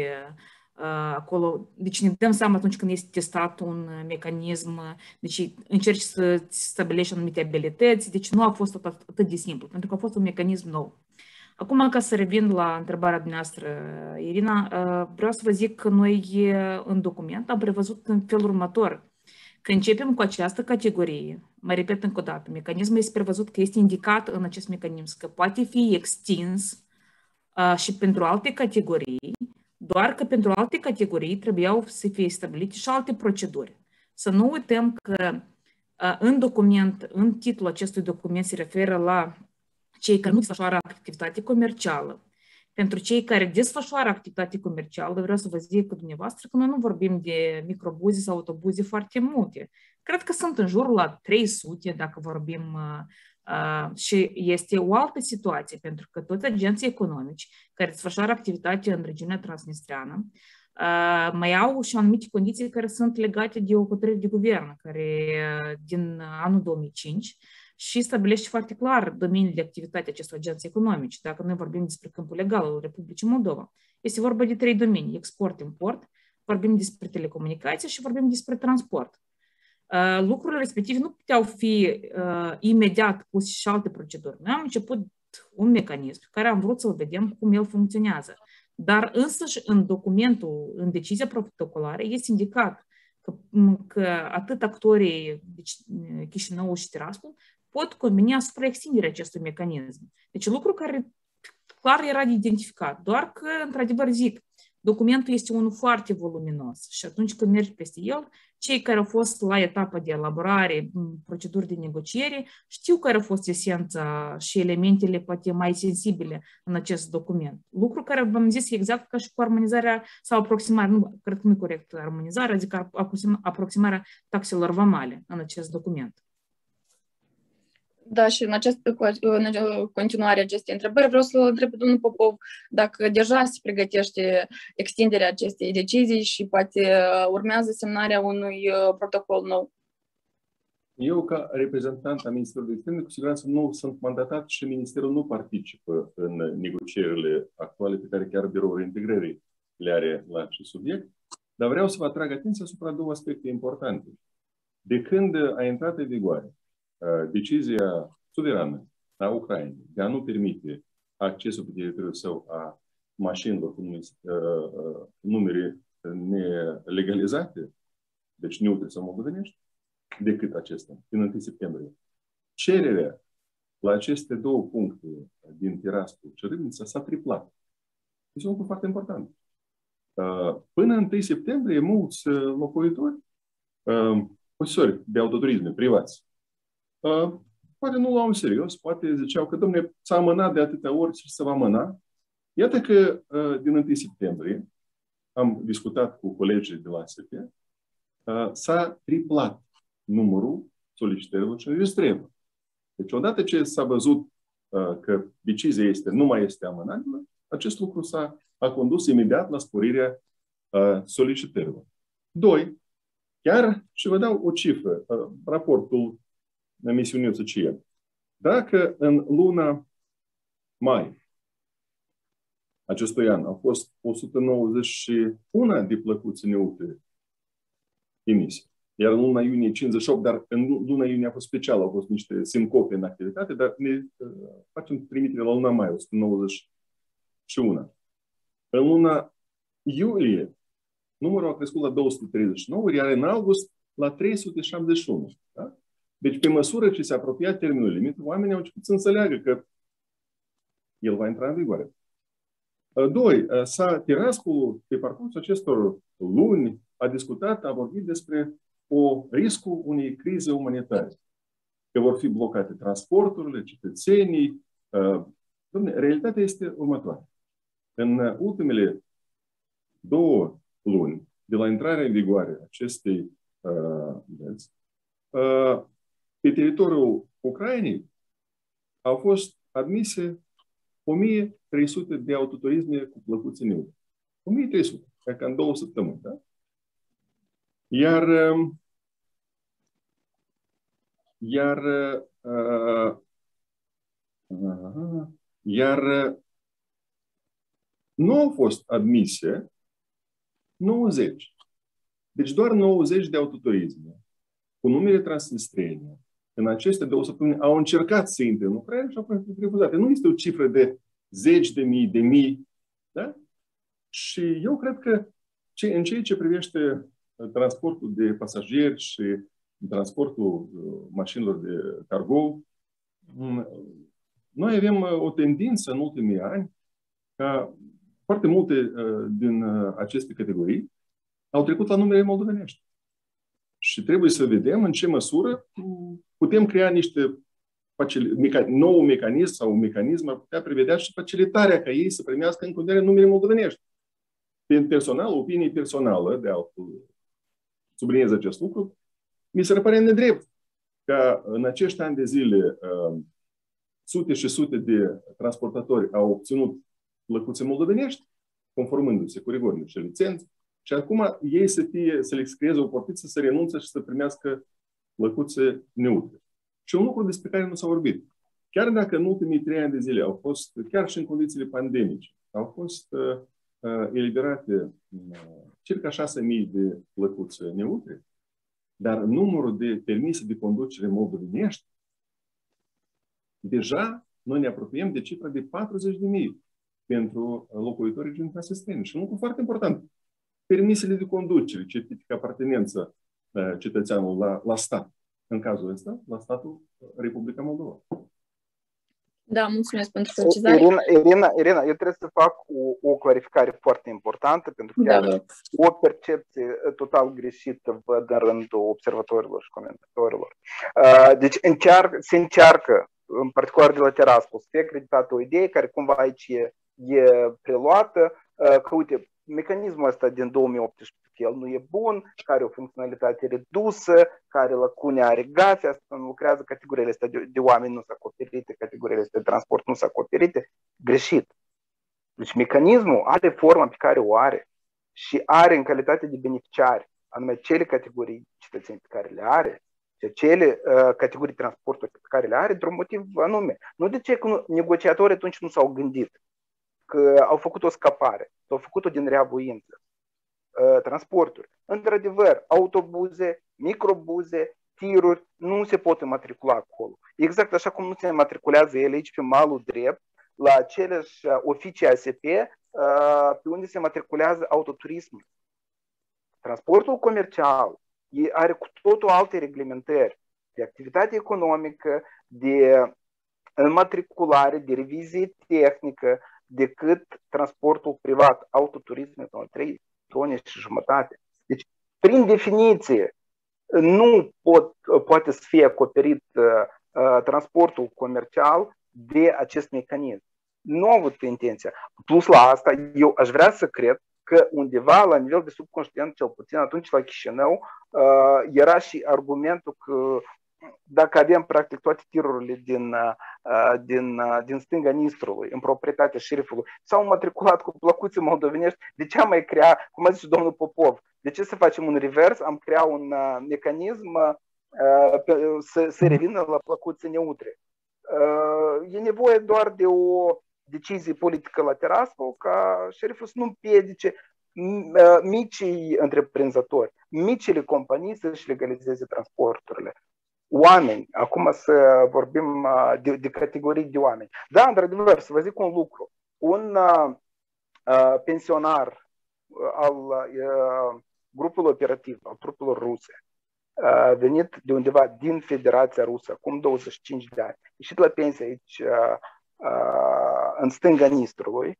acolo. Deci ne dăm seama atunci când este testat un mecanism, deci încerci să stabilești anumite abilități, deci nu a fost atât, atât de simplu, pentru că a fost un mecanism nou. Acum, ca să revin la întrebarea dumneavoastră, Irina, vreau să vă zic că noi în document am prevăzut în felul următor. Că începem cu această categorie, mai repet încă o dată, mecanismul este prevăzut că este indicat în acest mecanism, că poate fi extins uh, și pentru alte categorii, doar că pentru alte categorii trebuiau să fie stabilite și alte proceduri. Să nu uităm că uh, în document, în titlul acestui document se referă la cei care nu desfășoară activitate comercială. Pentru cei care desfășoară activitate comercială, vreau să vă zic că dumneavoastră că noi nu vorbim de microbuze sau autobuze foarte multe. Cred că sunt în jurul la trei sute, dacă vorbim, uh, și este o altă situație, pentru că toți agenții economici care desfășoară activitate în regiunea transnistreană uh, mai au și anumite condiții care sunt legate de o hotărâre de guvern, care din anul două mii cinci, și stabilește foarte clar domeniul de activitate acestor agenții economici. Dacă noi vorbim despre câmpul legal al Republicii Moldova, este vorba de trei domenii: export, import, vorbim despre telecomunicații și vorbim despre transport. Uh, lucrurile respective nu puteau fi uh, imediat puse și alte proceduri. Noi am început un mecanism pe care am vrut să-l vedem cum el funcționează. Dar însăși în documentul, în decizia protocolară, este indicat că, că atât actorii, deci Chișinău și Tiraspol, pot conveni asupra extinderea acestui mecanism. Deci lucru care clar era de identificat, doar că, într-adevăr, zic, documentul este unul foarte voluminos și atunci când mergi peste el, cei care au fost la etapa de elaborare, proceduri de negociere, știu care a fost esența și elementele poate mai sensibile în acest document. Lucru care v-am zis exact ca și cu armonizarea sau aproximarea, nu, cred că nu e corect armonizarea, adică aproximarea taxelor vamale în acest document. Da, și în această în continuare acestei întrebări vreau să-l întreb pe domnul Popov dacă deja se pregătește extinderea acestei decizii și poate urmează semnarea unui protocol nou. Eu, ca reprezentant al Ministerului Externe, cu siguranță nu sunt mandatat și Ministerul nu participă în negocierile actuale pe care chiar Biroul Reintegrării le are la acest subiect, dar vreau să vă atrag atenția asupra două aspecte importante. De când a intrat în vigoare decizia suverană a Ucrainei de a nu permite accesul pe teritoriul său a mașinilor cu numere nelegalizate, deci neutre sau moldovenești, decât acesta, din întâi septembrie. Cererea la aceste două puncte din Tiraspol și Râmnița s-a triplat. Este un lucru foarte important. Până întâi septembrie, mulți locuitori, posesori de autoturisme privați, Uh, poate nu luau în serios, poate ziceau că, dom'le, s-a amânat de atâtea ori și se va amâna. Iată că uh, din întâi septembrie am discutat cu colegii de la S P, uh, s-a triplat numărul solicitărilor și înregistrărilor. Deci odată ce s-a văzut că decizia este, nu mai este amânabilă, acest lucru s-a a condus imediat la sporirea solicitărilor. Doi, chiar, și vă dau o cifră, raportul misiunii O C E. Dacă în luna mai acestui an au fost o sută nouăzeci și unu de plăcuțe neutre emise, iar în luna iunie cincizeci și opt, dar în luna iunie a fost special, au fost niște sincope în activitate, dar ne uh, facem trimitere la luna mai, o sută nouăzeci și unu. În luna iulie, numărul a crescut la două sute treizeci și nouă, iar în august la trei sute șaptezeci și unu. Da? Deci, pe măsură ce se apropia termenul limit, oamenii au început să înțeleagă că el va intra în vigoare. Doi, s-a Tiraspolul, pe parcursul acestor luni, a discutat, a vorbit despre o riscul unei crize umanitare. Că vor fi blocate transporturile, cetățenii. Dom'le, realitatea este următoare. În ultimele două luni, de la intrarea în vigoare acestei uh, uh, pe teritoriul Ucrainei au fost admise o mie trei sute de autoturisme cu plăcuțe neutre. o mie trei sute, ca în două săptămâni. Da? Iar iar uh, uh, iar nu au fost admise nouăzeci. Deci doar nouăzeci de autoturisme cu numere transnistrene în aceste două săptămâni au încercat să intre în Ucraina și au fost refuzate. Nu este o cifră de zeci de mii, de mii. Da? Și eu cred că în ceea ce privește transportul de pasageri și transportul mașinilor de cargo, noi avem o tendință în ultimii ani ca foarte multe din aceste categorii au trecut la numere moldovenești. Și trebuie să vedem în ce măsură putem crea niște nou mecanism sau un mecanism ar putea prevedea și facilitarea ca ei să primească în continuare numere moldovenești. Personal, opinie personală, de altfel, subliniez acest lucru, mi se pare nedrept ca în acești ani de zile sute și sute de transportatori au obținut plăcuțe moldovenești, conformându-se cu rigorile și licențe, și acum ei să, fie, să le scrieze o portiță să renunță și să primească plăcuțe neutre. Și un lucru despre care nu s-a vorbit. Chiar dacă în ultimii trei ani de zile au fost, chiar și în condițiile pandemice, au fost uh, uh, eliberate uh, circa șase mii de plăcuțe neutre, dar numărul de permise de conducere moldovenești, deja noi ne apropiem de cifra de patruzeci de mii pentru locuitorii din transnistrene. Și un lucru foarte important. Permisele de conducere, certifică apartenență cetățeanul la, la stat. În cazul ăsta, la statul Republica Moldova. Da, mulțumesc pentru precizare. Irina, Irina, Irina, eu trebuie să fac o, o clarificare foarte importantă, pentru că da, o percepție total greșită văd în rândul observatorilor și comentatorilor. Deci încearcă, se încearcă, în particular de la Tiraspol, să fie acreditată o idee care cumva aici e, e preluată, că uite, mecanismul ăsta din două mii optsprezece, el nu e bun, care o funcționalitate redusă, care lacune are gafe, asta nu lucrează, categoriile astea de, de oameni nu sunt acoperite, categoriile astea de transport nu sunt acoperite. Greșit. Deci mecanismul are forma pe care o are și are în calitate de beneficiari, anume cele categorii cetățeni pe care le are, și cele uh, categorii transporturi pe care le are, într-un motiv anume. Nu de ce că negociatorii atunci nu s-au gândit că au făcut o scăpare, au făcut-o din rea voință. Uh, transporturi. Într-adevăr, autobuze, microbuze, tiruri nu se pot înmatricula acolo. Exact așa cum nu se înmatriculează ele aici pe malul drept, la aceleași oficii A S P, uh, pe unde se matriculează autoturismul. Transportul comercial are cu totul alte reglementări de activitate economică, de înmatriculare, de revizie tehnică, decât transportul privat, autoturisme, trei tone și jumătate. Deci, prin definiție, nu pot, poate să fie acoperit uh, transportul comercial de acest mecanism. Nu au avut intenția. Plus la asta, eu aș vrea să cred că undeva la nivel de subconștient, cel puțin atunci la Chișinău, uh, era și argumentul că dacă avem practic toate tirurile din, din, din stânga Nistrului în proprietatea șerifului, s-au matriculat cu plăcuțe moldovenești, de ce am mai crea, cum a zis domnul Popov, de ce să facem un revers, am crea un mecanism să, să revină la plăcuțe neutre. E nevoie doar de o decizie politică la Tiraspol ca șeriful să nu împiedice micii întreprinzători, micile companii să-și legalizeze transporturile. Oameni, acum să vorbim de, de categorii de oameni. Da, într-adevăr, să vă zic un lucru. Un uh, pensionar al uh, grupului operativ, al trupelor ruse, a uh, venit de undeva din Federația Rusă, acum douăzeci și cinci de ani, ieșit la pensie aici, uh, uh, în stânga Nistrului,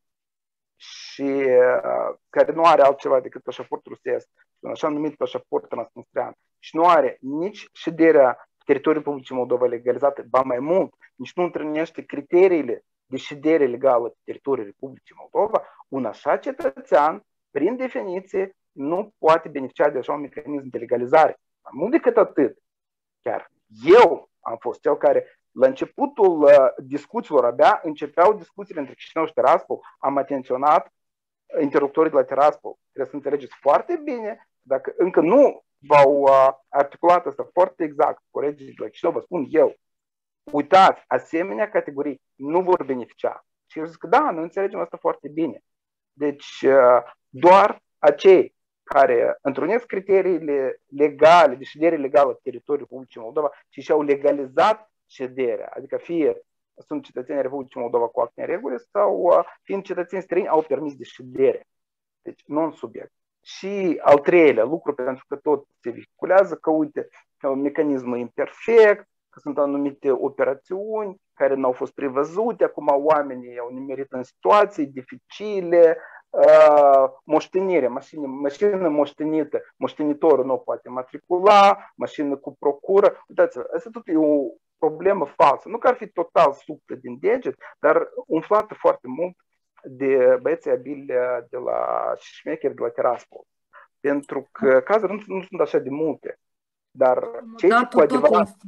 și uh, care nu are altceva decât pașaport rusesc, un așa numit pașaport transnistrian, și nu are nici șederea teritoriul Republicii Moldova legalizată, ba mai mult, nici nu întâlnește criteriile de ședere legală pe teritoriul Republicii Moldova, un așa cetățean, prin definiție, nu poate beneficia de așa un mecanism de legalizare. Mai mult decât atât, chiar eu am fost cel care, la începutul uh, discuțiilor, abia începeau discuțiile între Chișinău și Tiraspol, am atenționat interlocutorii de la Tiraspol. Trebuie să înțelegeți foarte bine, dacă încă nu v-au uh, articulat asta foarte exact, colegii de la Chișinău, vă spun eu, uitați, asemenea categorii nu vor beneficia. Și eu zic că da, noi înțelegem asta foarte bine. Deci uh, doar acei care întrunesc criteriile legale, de ședere legală pe teritoriul Republicii Moldova și și-au legalizat șederea, adică fie sunt cetățenii Republicii Moldova cu acte în regulă sau uh, fiind cetățeni străini au permis de ședere. Deci non-subiect. Și al treilea lucru, pentru că tot se vehiculează, că uite, că un mecanism imperfect, că sunt anumite operațiuni care nu au fost prevăzute, acum oamenii au nimerit în situații dificile, uh, moștenire, mașină, mașină moștenită, moștenitorul nu poate matricula, mașină cu procură. Uitați-vă, asta tot e o problemă falsă. Nu că ar fi total suctă din deget, dar umflată foarte mult de băieții abili de la șmecheri de la Tiraspol. Pentru că cazurile nu, nu sunt așa de multe. Dar cei ce cu adevărat...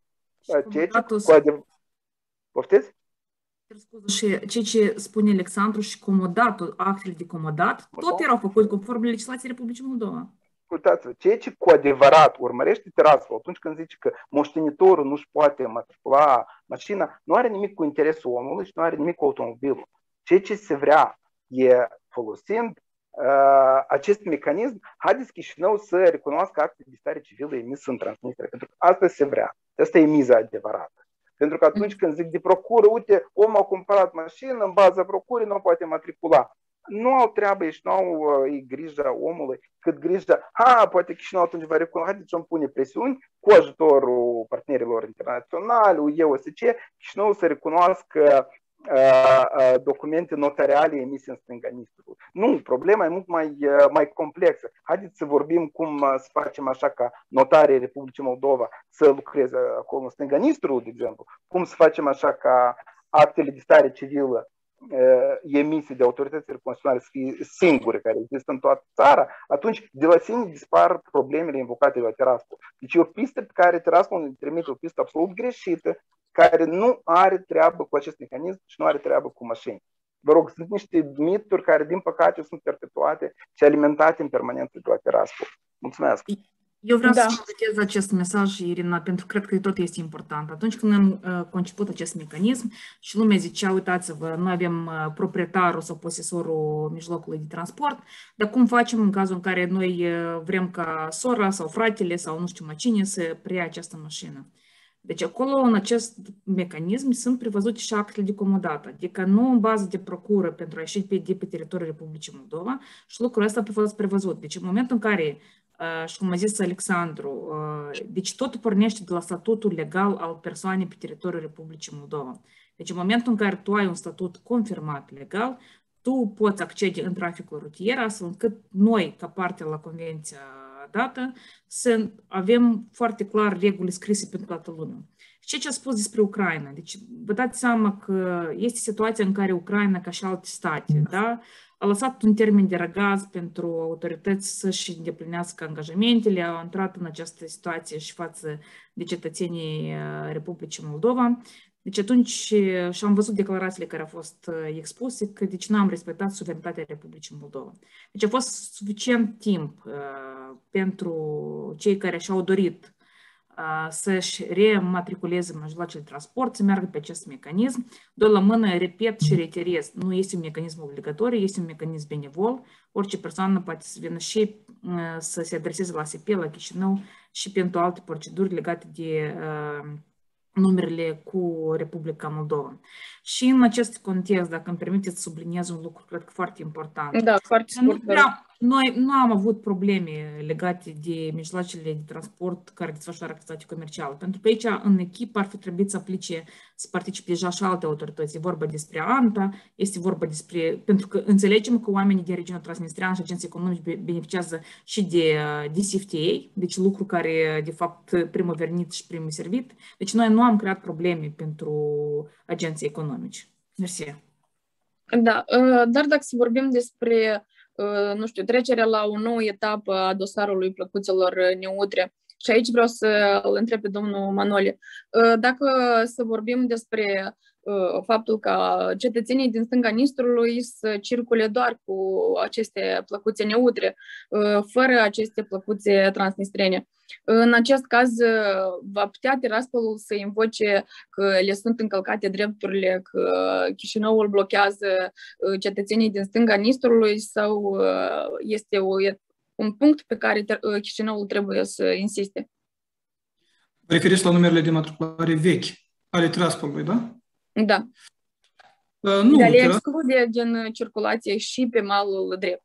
Cei ce cu adevărat... Poftiți? Și ceea ce spune Alexandru și comodatul, actele de comodat, tot erau făcute conform legislației Republicii Moldova. Ascultați-vă, ceea ce cu adevărat urmărește Tiraspol atunci când zice că moștenitorul nu-și poate matricula mașina, nu are nimic cu interesul omului și nu are nimic cu automobilul. Ceea ce se vrea e, folosind uh, acest mecanism, haideți Chișinău să recunoască acte de stare civilă emis în Transnistria, pentru că asta se vrea. Asta e miza adevărată. Pentru că atunci când zic de procură, uite, omul a cumpărat mașină, în baza procurii nu poate matricula. Nu au treabă și nu au uh, grija omului, cât grija, ha, poate Chișinău atunci va recunoaște, haideți să-mi pune presiuni cu ajutorul partenerilor internaționali, U E O S C, Chișinău să recunoască uh, uh, documente notariale emise în stânga Nistrului. Nu, problema e mult mai, uh, mai complexă. Haideți să vorbim cum uh, să facem așa ca notarii Republicii Moldova să lucreze acolo în stânga Nistrului, de exemplu, cum să facem așa ca actele de stare civilă emisii de autoritățile constituționale să fie singure care există în toată țara, atunci de la sine dispar problemele invocate de la Tiraspol. Deci e o pistă pe care Tiraspol ne trimite, o pistă absolut greșită, care nu are treabă cu acest mecanism și nu are treabă cu mașini. Vă rog, sunt niște mituri care, din păcate, sunt perpetuate și alimentate în permanență de la Tiraspol. Mulțumesc! Eu vreau da. să completez acest mesaj, Irina, pentru că cred că tot este important. Atunci când am uh, conceput acest mecanism și lumea zicea, uitați-vă, noi avem uh, proprietarul sau posesorul mijlocului de transport, dar cum facem în cazul în care noi uh, vrem ca sora sau fratele sau nu știu mai cine să preia această mașină? Deci acolo, în acest mecanism, sunt prevăzute și actele de comodat, adică nu în bază de procură pentru a ieși pe, de pe teritoriul Republicii Moldova și lucrul ăsta a fost prevăzut. Deci în momentul în care și cum a zis Alexandru, deci totul pornește de la statutul legal al persoanei pe teritoriul Republicii Moldova. Deci în momentul în care tu ai un statut confirmat legal, tu poți accede în traficul rutier, astfel încât noi, ca parte la convenția dată, să avem foarte clar reguli scrise pentru toată lumea. Și ce a spus despre Ucraina? Deci vă dați seama că este situația în care Ucraina, ca și alte state, da, a lăsat un termen de răgaz pentru autorități să-și îndeplinească angajamentele, au intrat în această situație și față de cetățenii Republicii Moldova. Deci atunci și am văzut declarațiile care au fost expuse că deci nu am respectat suveranitatea Republicii Moldova. Deci a fost suficient timp uh, pentru cei care și-au dorit uh, să-și rematriculeze mijloacele de transport, să meargă pe acest mecanism. Doar la mână, repet și reiterez, nu este un mecanism obligatoriu, este un mecanism benevol. Orice persoană poate să vină și uh, să se adreseze la S P, la Chișinău și pentru alte proceduri legate de uh, numerele cu Republica Moldova. Și în acest context, dacă îmi permiteți să subliniez un lucru, cred că foarte important. Da, foarte scurt. Noi nu am avut probleme legate de mijloacele de transport care desfășoară activitate comercială, pentru că aici, în echipă, ar fi trebuit să aplice, să participe deja și alte autorități. E vorba despre ANTA, este vorba despre... Pentru că înțelegem că oamenii din regiunea transnistreană și agenții economici beneficiază și de, de C F T A, deci lucru care, de fapt, primul venit și primul servit. Deci noi nu am creat probleme pentru agenții economici. Mersi. Da, dar dacă să vorbim despre nu știu, trecerea la o nouă etapă a dosarului plăcuțelor neutre. Și aici vreau să îl întreb pe domnul Manole. Dacă să vorbim despre faptul că cetățenii din stânga Nistrului să circule doar cu aceste plăcuțe neutre, fără aceste plăcuțe transnistrene. În acest caz, va putea Tiraspolul să invoce că le sunt încălcate drepturile, că Chișinăul blochează cetățenii din stânga Nistrului sau este o, un punct pe care Chișinăul trebuie să insiste? Vă referiți la numerele de matriculare vechi ale Tiraspolului, da? Da. Uh, nu, de a le exclude din circulație și pe malul drept.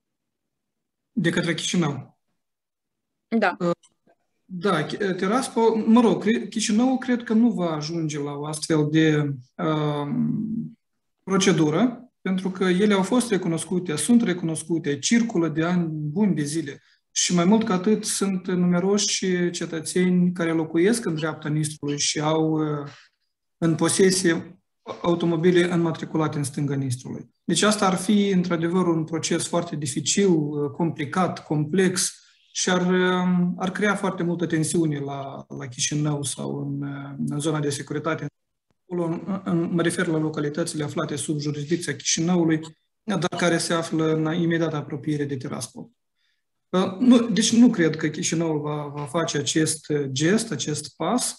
De către Chișinău. Da. Uh, da, Tiraspol, mă rog, Chișinăul cred că nu va ajunge la o astfel de uh, procedură, pentru că ele au fost recunoscute, sunt recunoscute, circulă de ani buni de zile și mai mult ca atât sunt numeroși cetățeni care locuiesc în dreapta Nistrului și au uh, în posesie automobile înmatriculate în stânga Nistrului. Deci asta ar fi, într-adevăr, un proces foarte dificil, complicat, complex și ar, ar crea foarte multă tensiune la, la Chișinău sau în, în zona de securitate. În, în, mă refer la localitățile aflate sub jurisdicția Chișinăului, dar care se află în imediată apropiere de Tiraspol. Nu, deci nu cred că Chișinăul va, va face acest gest, acest pas.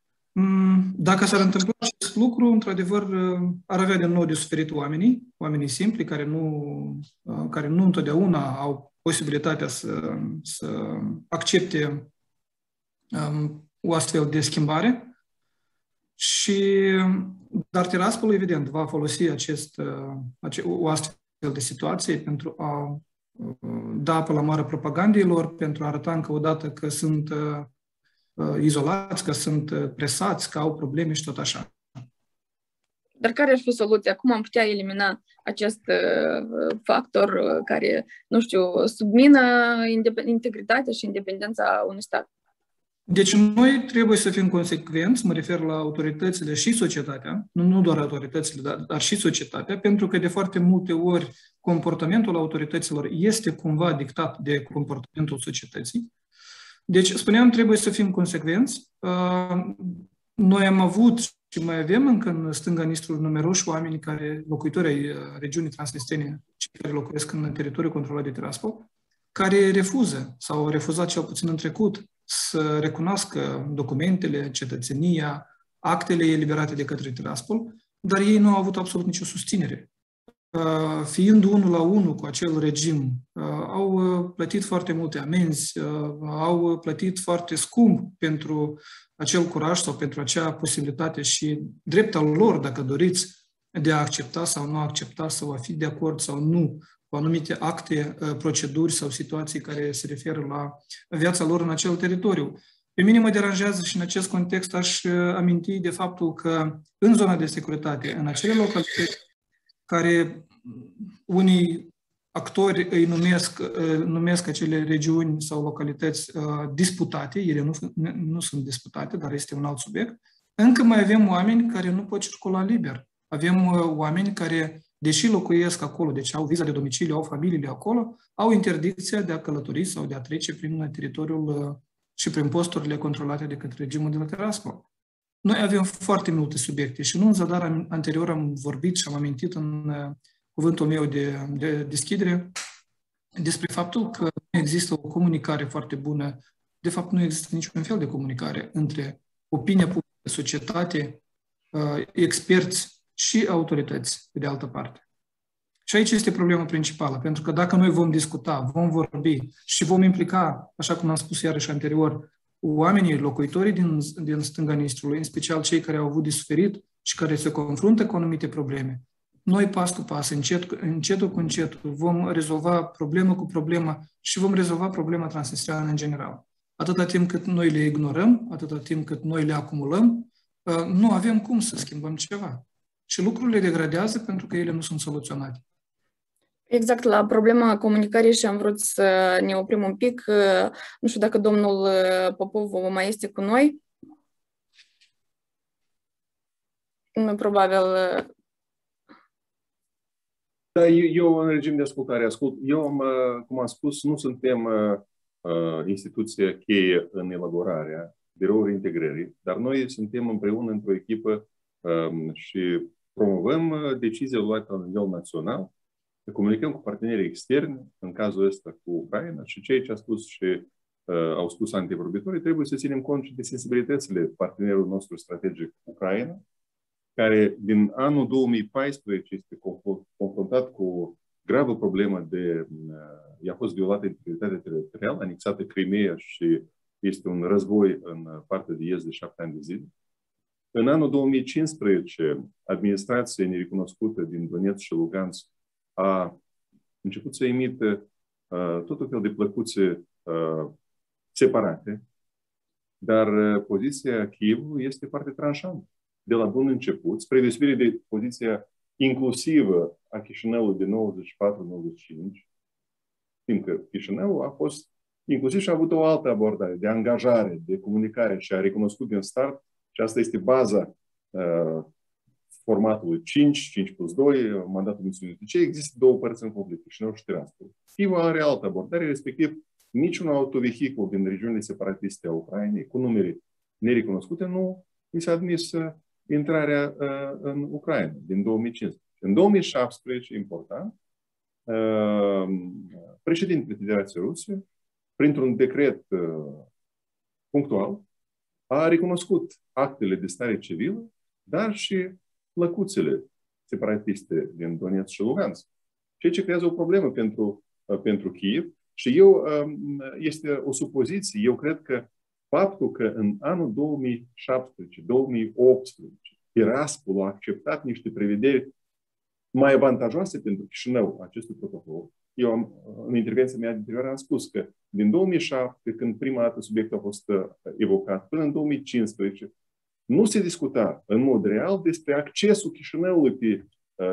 Dacă s-ar întâmpla acest lucru, într-adevăr, ar avea din nou de suferit oamenii, oamenii simpli, care nu, care nu întotdeauna au posibilitatea să, să accepte um, o astfel de schimbare. Și, dar Tiraspolul, evident, va folosi acest, ace, o astfel de situație pentru a da apă la mare propagandeilor, pentru a arăta încă o dată că sunt izolați, că sunt presați, că au probleme și tot așa. Dar care ar fi soluția? Cum am putea elimina acest factor care, nu știu, submină integritatea și independența unui stat? Deci noi trebuie să fim consecvenți, mă refer la autoritățile și societatea, nu, nu doar autoritățile, dar, dar și societatea, pentru că de foarte multe ori comportamentul autorităților este cumva dictat de comportamentul societății. Deci, spuneam, trebuie să fim consecvenți. Noi am avut și mai avem încă în stânga Nistrului numeroși oameni care, locuitori ai regiunii transnistrene, cei care locuiesc în teritoriul controlat de Tiraspol, care refuză sau au refuzat cel puțin în trecut să recunoască documentele, cetățenia, actele eliberate de către Tiraspol, dar ei nu au avut absolut nicio susținere. Fiind unul la unul cu acel regim, au plătit foarte multe amenzi, au plătit foarte scump pentru acel curaj sau pentru acea posibilitate și dreptul lor, dacă doriți, de a accepta sau nu accepta sau a fi de acord sau nu cu anumite acte, proceduri sau situații care se referă la viața lor în acel teritoriu. Pe mine mă deranjează și în acest context aș aminti de faptul că în zona de securitate, în acele localități care unii actori îi numesc, numesc acele regiuni sau localități uh, disputate, ele nu, nu sunt disputate, dar este un alt subiect, încă mai avem oameni care nu pot circula liber. Avem uh, oameni care deși locuiesc acolo, deci au viza de domiciliu, au familiile acolo, au interdicția de a călători sau de a trece prin teritoriul și prin posturile controlate de către regimul de la Tiraspol. Noi avem foarte multe subiecte și nu în zadar anterior am vorbit și am amintit în cuvântul meu de, de deschidere despre faptul că nu există o comunicare foarte bună. De fapt, nu există niciun fel de comunicare între opinia publică, societate, experți și autorități, pe de altă parte. Și aici este problema principală, pentru că dacă noi vom discuta, vom vorbi și vom implica, așa cum am spus iarăși anterior, oamenii, locuitorii din, din stânga Nistrului, în special cei care au avut de suferit și care se confruntă cu anumite probleme, noi pas cu pas, încet, încetul cu încetul, vom rezolva problemă cu problemă și vom rezolva problema transnistreană în general. Atâta timp cât noi le ignorăm, atâta timp cât noi le acumulăm, nu avem cum să schimbăm ceva. Și lucrurile degradează pentru că ele nu sunt soluționate. Exact, la problema comunicării și am vrut să ne oprim un pic. Nu știu dacă domnul Popov mai este cu noi. Probabil. Da, eu, eu în regim de ascultare ascult. Eu, am, cum am spus, nu suntem uh, instituție cheie în elaborarea biroului integrării, dar noi suntem împreună într-o echipă uh, și promovăm deciziile luate la nivel național, comunicăm cu partenerii externi, în cazul ăsta cu Ucraina, și ceea ce a spus și uh, au spus antevorbitorii, trebuie să ținem cont și de sensibilitățile partenerului nostru strategic Ucraina, care din anul două mii paisprezece este confruntat cu o gravă problemă de... Uh, i-a fost violată integritatea teritorială, anexată Crimea și este un război în partea de est de șapte ani de zile. În anul două mii cincisprezece, administrația nerecunoscută din Donetsk și Lugansk a început să emită uh, tot fel de plăcuțe uh, separate, dar uh, poziția Kievului este foarte tranșantă. De la bun început, spre deosebire de poziția inclusivă a Chișinăului de nouăzeci și patru nouăzeci și cinci, fiindcă Chișinăul a fost inclusiv și a avut o altă abordare de angajare, de comunicare și a recunoscut din start, și asta este baza uh, formatului cinci, cinci plus doi, mandatul misiunii. De ce există două părți în conflict, Chișinău și Tiraspol? Kievul are altă abordare, respectiv niciun autovehicul din regiunile separatiste a Ucrainei, cu numere nerecunoscute, nu i s-a admis uh, intrarea uh, în Ucraina din două mii cincisprezece. În două mii șaptesprezece, important, uh, președintele Federației Ruse, printr-un decret uh, punctual, a recunoscut actele de stare civilă, dar și plăcuțele separatiste din Donetsk și Lugansk. Ceea ce creează o problemă pentru, uh, pentru Kiev. Și eu, uh, este o supoziție, eu cred că faptul că în anul două mii șaptesprezece două mii optsprezece Tiraspol a acceptat niște prevederi mai avantajoase pentru Chișinău acestui protocol. Eu am, în intervenția mea anterioară am spus că din două mii șapte, când prima dată subiectul a fost evocat, până în două mii cincisprezece, nu se discuta în mod real despre accesul Chișinăului pe,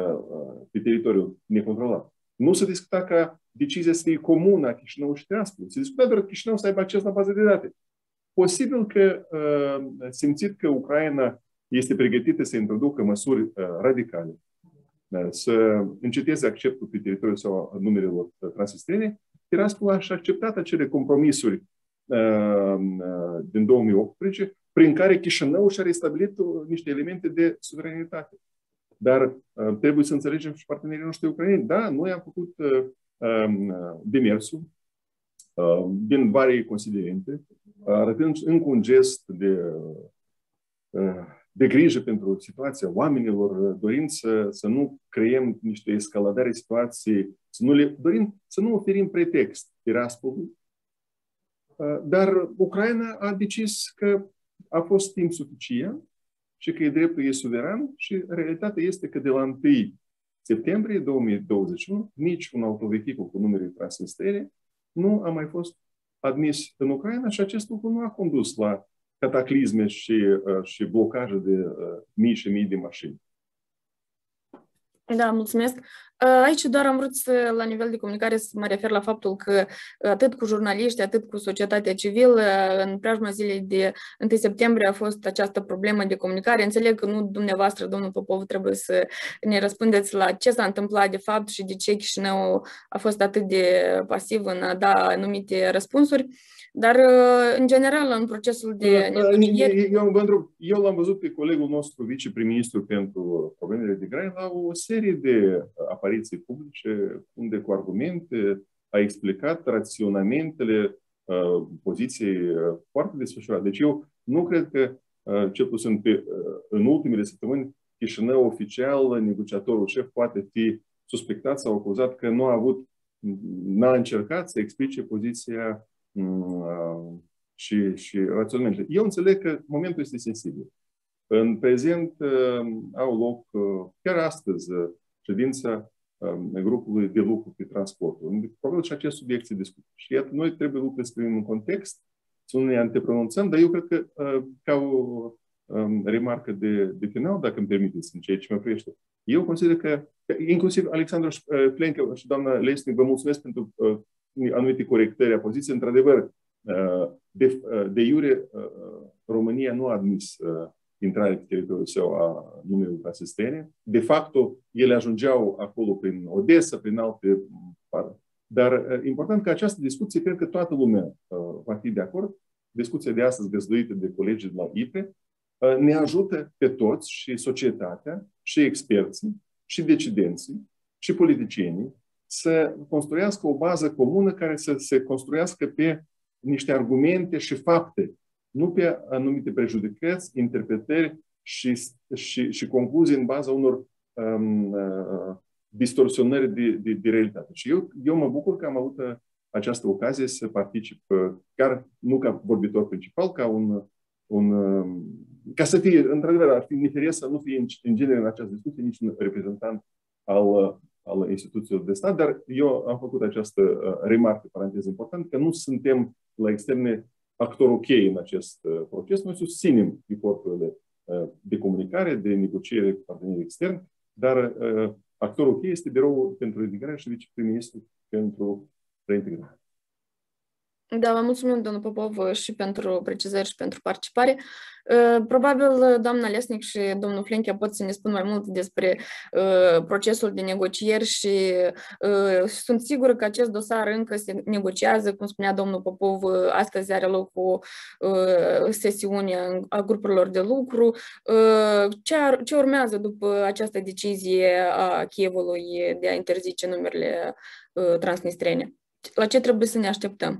pe teritoriul necontrolat. Nu se discuta ca decizia să fie comună a Chișinău și Tiraspol. Se discuta doar Chișinău să aibă acces la bază de date. Posibil că simțit că Ucraina este pregătită să introducă măsuri radicale, să înceteze acceptul pe teritoriul sau a numerelor transnistrene, Tiraspol a acceptat acele compromisuri din două mii optsprezece, prin care Chișinău și-a restabilit niște elemente de suveranitate. Dar trebuie să înțelegem și partenerii noștri ucraineni. Da, noi am făcut demersul din varii considerente, arătând încă un gest de, de grijă pentru situația oamenilor, dorind să, să nu creăm niște escaladare situații, să nu le, dorind să nu oferim pretext Tiraspolului. Dar Ucraina a decis că a fost timp suficient și că e dreptul ei suveran și realitatea este că de la întâi septembrie două mii douăzeci și unu nici un autovehicul cu numere transnistrene nu a mai fost admis în Ucraina și acest lucru nu a condus la cataclisme și, și blocaje de uh, mii și mii de mașini. Da, mulțumesc. Aici doar am vrut să, la nivel de comunicare, să mă refer la faptul că atât cu jurnaliști, atât cu societatea civilă, în preajma zilei de întâi septembrie a fost această problemă de comunicare. Înțeleg că nu dumneavoastră, domnul Popov, trebuie să ne răspundeți la ce s-a întâmplat de fapt și de ce Chișinău a fost atât de pasiv în a da anumite răspunsuri. Dar, în general, în procesul de... Eu, eu, eu l-am văzut pe colegul nostru, viceprim-ministru pentru problemele de graniță, la o serie de apariții publice, unde cu argumente a explicat raționamentele uh, poziției uh, foarte desfășurate. Deci eu nu cred că, uh, cel puțin pe, uh, în ultimele săptămâni, Chișinău oficial, negociatorul șef, poate fi suspectat sau acuzat că nu a avut, n-a încercat să explice poziția și, și raționamente. Eu înțeleg că momentul este sensibil. În prezent au loc, chiar astăzi, ședința grupului de lucru pe transportul, unde probabil și acest subiect se discută. Și iată, noi trebuie lucrurile să privim în context, să nu ne antepronunțăm, dar eu cred că, ca o remarcă de, de final, dacă îmi permiteți, în ceea ce mă privește, eu consider că, inclusiv Alexandru Plencă și doamna Lesnic, vă mulțumesc pentru anumite corectări a poziției. Într-adevăr, de, de iure, România nu a admis intrarea pe teritoriul său a numelui asistene. De fapt, ele ajungeau acolo prin Odessa, prin alte pare. Dar important că această discuție, cred că toată lumea va fi de acord. Discuția de astăzi, găzduită de colegii de la I P R E, ne ajută pe toți, și societatea, și experții, și decidenții, și politicienii, să construiască o bază comună care să se construiască pe niște argumente și fapte, nu pe anumite prejudecăți, interpretări și, și, și concluzii în baza unor um, uh, distorsionări de, de, de realitate. Și eu, eu mă bucur că am avut această ocazie să particip, chiar nu ca vorbitor principal, ca un, un um, ca să fie, într-adevăr, ar fi neferesc să nu fie în, în genere în această discuție nici un reprezentant al al instituțiilor de stat, dar eu am făcut această uh, remarcă, paranteză important, că nu suntem la externe actorul cheie în acest uh, proces. Noi susținem eforturile uh, de comunicare, de negociere cu partenerii externi, dar uh, actorul cheie este Biroul pentru Reintegrare și viceprim-ministru pentru Reintegrare. Da, vă mulțumim, domnul Popov, și pentru precizări și pentru participare. Probabil doamna Lesnic și domnul Flenchea pot să ne spun mai mult despre uh, procesul de negocieri și uh, sunt sigură că acest dosar încă se negociază. Cum spunea domnul Popov, astăzi are loc o uh, sesiune a grupurilor de lucru. Uh, ce, ar, ce urmează după această decizie a Chievului de a interzice numerele uh, transnistrene? La ce trebuie să ne așteptăm?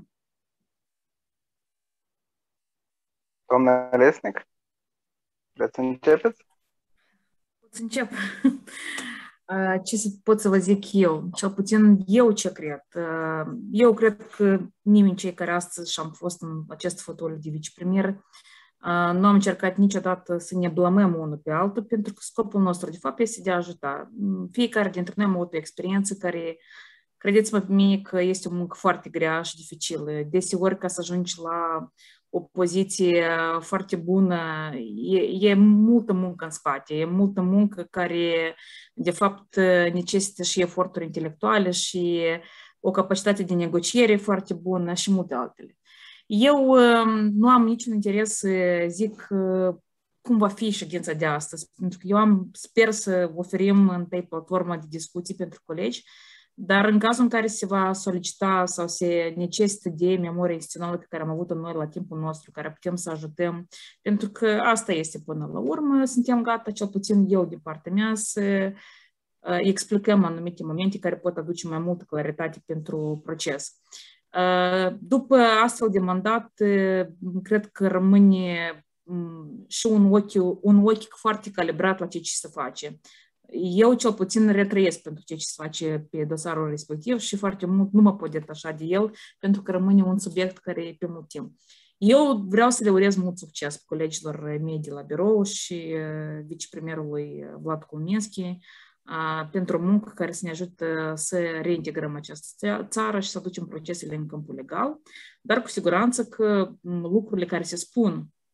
Doamna Lesnic, vreți să începeți? Pot să încep. Ce pot să vă zic eu? Cel puțin eu ce cred? Eu cred că nimeni cei care astăzi și-am fost în acest fotoliu de vicepremier nu am încercat niciodată să ne blamăm unul pe altul, pentru că scopul nostru, de fapt, este de a ajuta. Fiecare dintre noi am avut o experiență care, credeți-mă pe mine, că este o muncă foarte grea și dificilă. Deseori, ca să ajungi la o poziție foarte bună, e, e multă muncă în spate, e multă muncă care, de fapt, necesită și eforturi intelectuale și o capacitate de negociere foarte bună și multe altele. Eu nu am niciun interes să zic cum va fi ședința de astăzi, pentru că eu am, sper să oferim întâi platforma de discuții pentru colegi, dar în cazul în care se va solicita sau se necesită de memoria instituțională pe care am avut-o noi la timpul nostru, care putem să ajutăm, pentru că asta este până la urmă, suntem gata, cel puțin eu din partea mea, să explicăm anumite momente care pot aduce mai multă claritate pentru proces. După astfel de mandat, cred că rămâne și un ochi, un ochi foarte calibrat la ce se face. Eu cel puțin retrăiesc pentru ce se face pe dosarul respectiv și foarte mult nu mă pot detașa de el, pentru că rămâne un subiect care e pe mult timp. Eu vreau să le urez mult succes colegilor mei de la birou și vicepremierului Vlad Culneschi pentru muncă care să ne ajută să reintegrăm această țară și să ducem procesele în câmpul legal, dar cu siguranță că lucrurile care se spun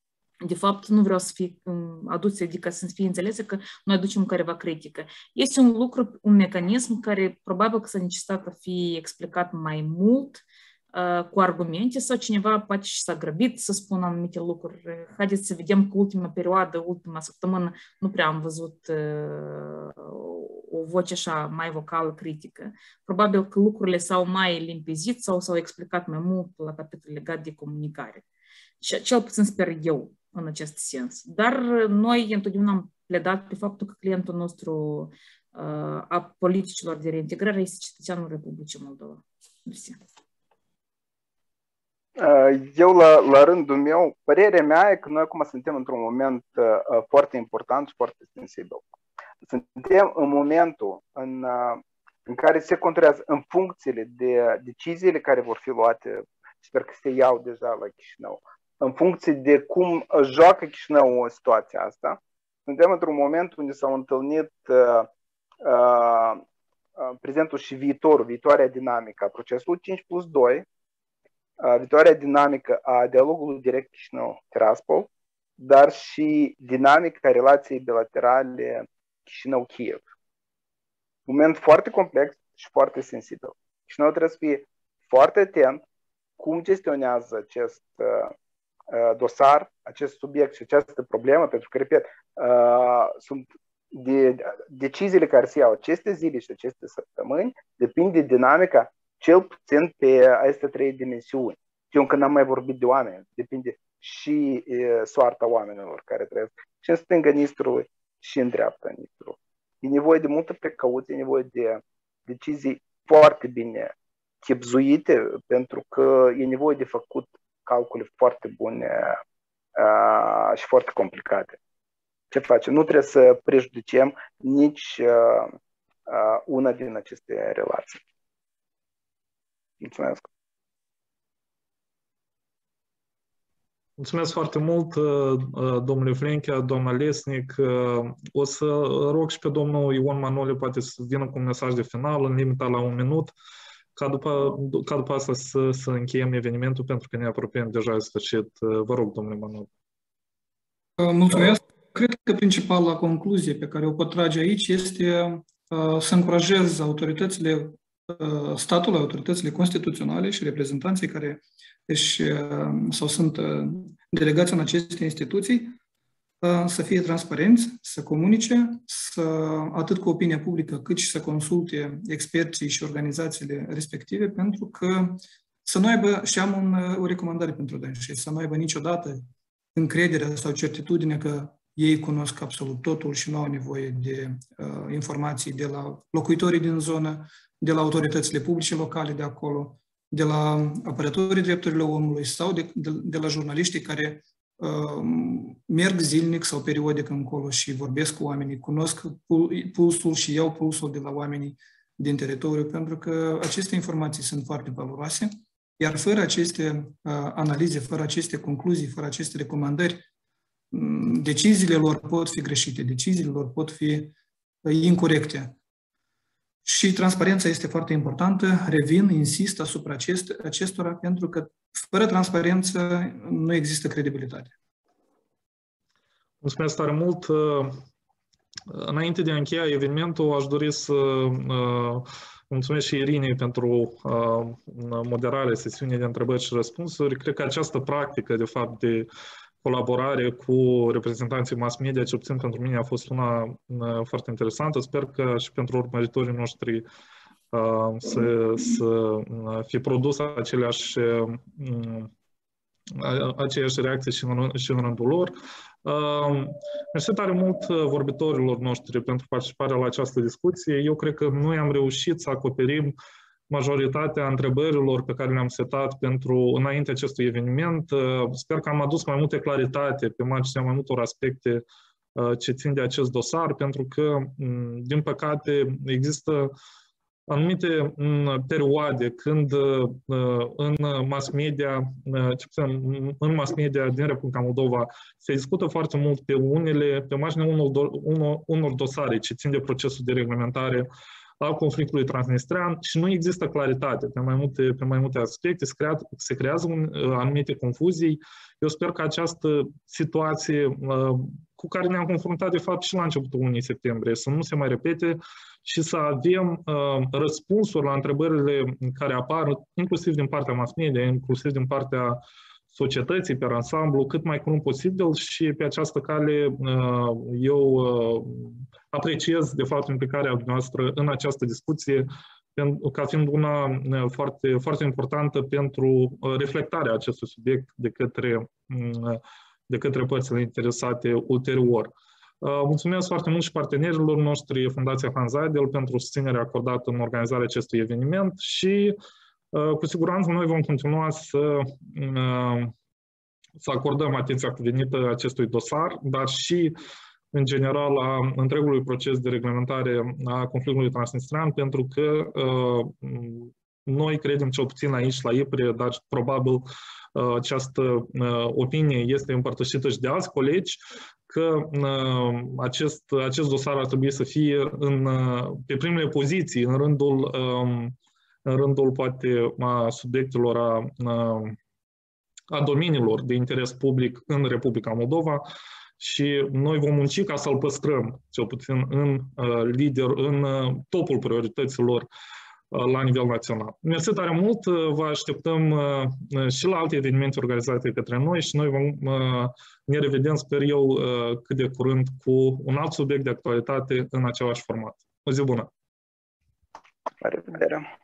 de fapt, nu vreau să fie aduse, adică să fie înțelese că noi aducem careva critică. Este un lucru, un mecanism care probabil că s-a necesitat a fi explicat mai mult, uh, cu argumente, sau cineva poate și s-a grăbit să spună anumite lucruri. Haideți să vedem că ultima perioadă, ultima săptămână, nu prea am văzut uh, o voce așa mai vocală, critică. Probabil că lucrurile s-au mai limpezit sau s-au explicat mai mult la capitolul legat de comunicare. Cel puțin sper eu în acest sens. Dar noi întotdeauna am pledat pe faptul că clientul nostru uh, a politicilor de reintegrare este cetățeanul Republicii Moldova. Mersi. Eu, la, la rândul meu, părerea mea e că noi acum suntem într-un moment uh, foarte important și foarte sensibil. Suntem în momentul în, uh, în care se controlează în funcțiile de deciziile care vor fi luate, sper că se iau deja la Chișinău, în funcție de cum joacă Chișinău situația asta. Suntem într-un moment unde s-au întâlnit uh, uh, prezentul și viitorul, viitoarea dinamică a procesului cinci plus doi, uh, viitoarea dinamică a dialogului direct Chișinău-Tiraspol, dar și dinamica relației bilaterale Chișinău-Kiev. Moment foarte complex și foarte sensibil. Chișinău trebuie să fie foarte atent cum gestionează acest uh, dosar, acest subiect și această problemă, pentru că, repet, uh, sunt de, deciziile care se iau aceste zile și aceste săptămâni, depinde de dinamica, cel puțin pe aceste trei dimensiuni. Eu încă n-am mai vorbit de oameni, depinde și uh, soarta oamenilor care trăiesc și în stânga Nistrului și în dreapta Nistrului. E nevoie de multă precauție, e nevoie de decizii foarte bine chibzuite, pentru că e nevoie de făcut calcule foarte bune uh, și foarte complicate. Ce facem? Nu trebuie să prejudicem nici uh, uh, una din aceste relații. Mulțumesc! Mulțumesc foarte mult, domnule Flenchea, doamna Lesnic. O să rog și pe domnul Ion Manole poate să vină cu un mesaj de final în limita la un minut, ca după, ca după asta să, să încheiem evenimentul, pentru că ne apropiem deja de sfârșit. Vă rog, domnule Manole. Mulțumesc. Cred că principala concluzie pe care o pot trage aici este să încurajez autoritățile statului, autoritățile constituționale și reprezentanții care își, sau sunt delegați în aceste instituții să fie transparenți, să comunice, să, atât cu opinia publică, cât și să consulte experții și organizațiile respective, pentru că să nu aibă, și am un, o recomandare pentru dânsi, să nu aibă niciodată încrederea sau certitudinea că ei cunosc absolut totul și nu au nevoie de uh, informații de la locuitorii din zonă, de la autoritățile publice locale de acolo, de la apărătorii drepturilor omului sau de, de, de la jurnaliștii care uh, merg zilnic sau periodic încolo și vorbesc cu oamenii, cunosc pulsul și iau pulsul de la oamenii din teritoriu, pentru că aceste informații sunt foarte valoroase, iar fără aceste uh, analize, fără aceste concluzii, fără aceste recomandări, deciziile lor pot fi greșite, deciziile lor pot fi incorecte. Și transparența este foarte importantă. Revin, insist asupra acest, acestora, pentru că fără transparență nu există credibilitate. Mulțumesc tare mult. Înainte de a încheia evenimentul, aș dori să mulțumesc și Irinei pentru moderarea sesiunii de întrebări și răspunsuri. Cred că această practică, de fapt, de colaborare cu reprezentanții mass media, cel puțin pentru mine, a fost una foarte interesantă. Sper că și pentru urmăritorii noștri uh, să, să fie produs aceleași, uh, aceeași reacție și în, și în rândul lor. Uh, mersi tare mult vorbitorilor noștri pentru participarea la această discuție. Eu cred că noi am reușit să acoperim majoritatea întrebărilor pe care le-am setat pentru înainte acestui eveniment. Sper că am adus mai multe claritate pe marginea mai multor aspecte ce țin de acest dosar, pentru că, din păcate, există anumite perioade când în mass media, în mass media din Republica Moldova se discută foarte mult pe unele, pe marginea unor, unor dosare ce țin de procesul de reglementare al conflictului transnistrean și nu există claritate pe mai multe, pe mai multe aspecte, se, crea, se creează un, anumite confuzii. Eu sper că această situație cu care ne-am confruntat de fapt și la începutul lunii septembrie să nu se mai repete și să avem răspunsuri la întrebările care apar, inclusiv din partea mass media, inclusiv din partea societății pe ansamblu, cât mai curând posibil și pe această cale eu apreciez de fapt implicarea noastră în această discuție ca fiind una foarte, foarte importantă pentru reflectarea acestui subiect de către, de către părțile interesate ulterior. Mulțumesc foarte mult și partenerilor noștri, Fundația Hans Eidel, pentru susținerea acordată în organizarea acestui eveniment și cu siguranță noi vom continua să, să acordăm atenția cuvenită acestui dosar, dar și în general a întregului proces de reglementare a conflictului transnistrean, pentru că noi credem, cel puțin aici la I P R E, dar probabil această opinie este împărtășită și de alți colegi, că acest, acest dosar ar trebui să fie în, pe primele poziții în rândul, în rândul poate a subiectelor, a, a domeniilor de interes public în Republica Moldova și noi vom munci ca să-l păstrăm, cel puțin în lider, în topul priorităților la nivel național. Mersi tare mult, vă așteptăm și la alte evenimente organizate către noi și noi vom, ne revedem, sper eu, cât de curând cu un alt subiect de actualitate în același format. O zi bună! La revedere!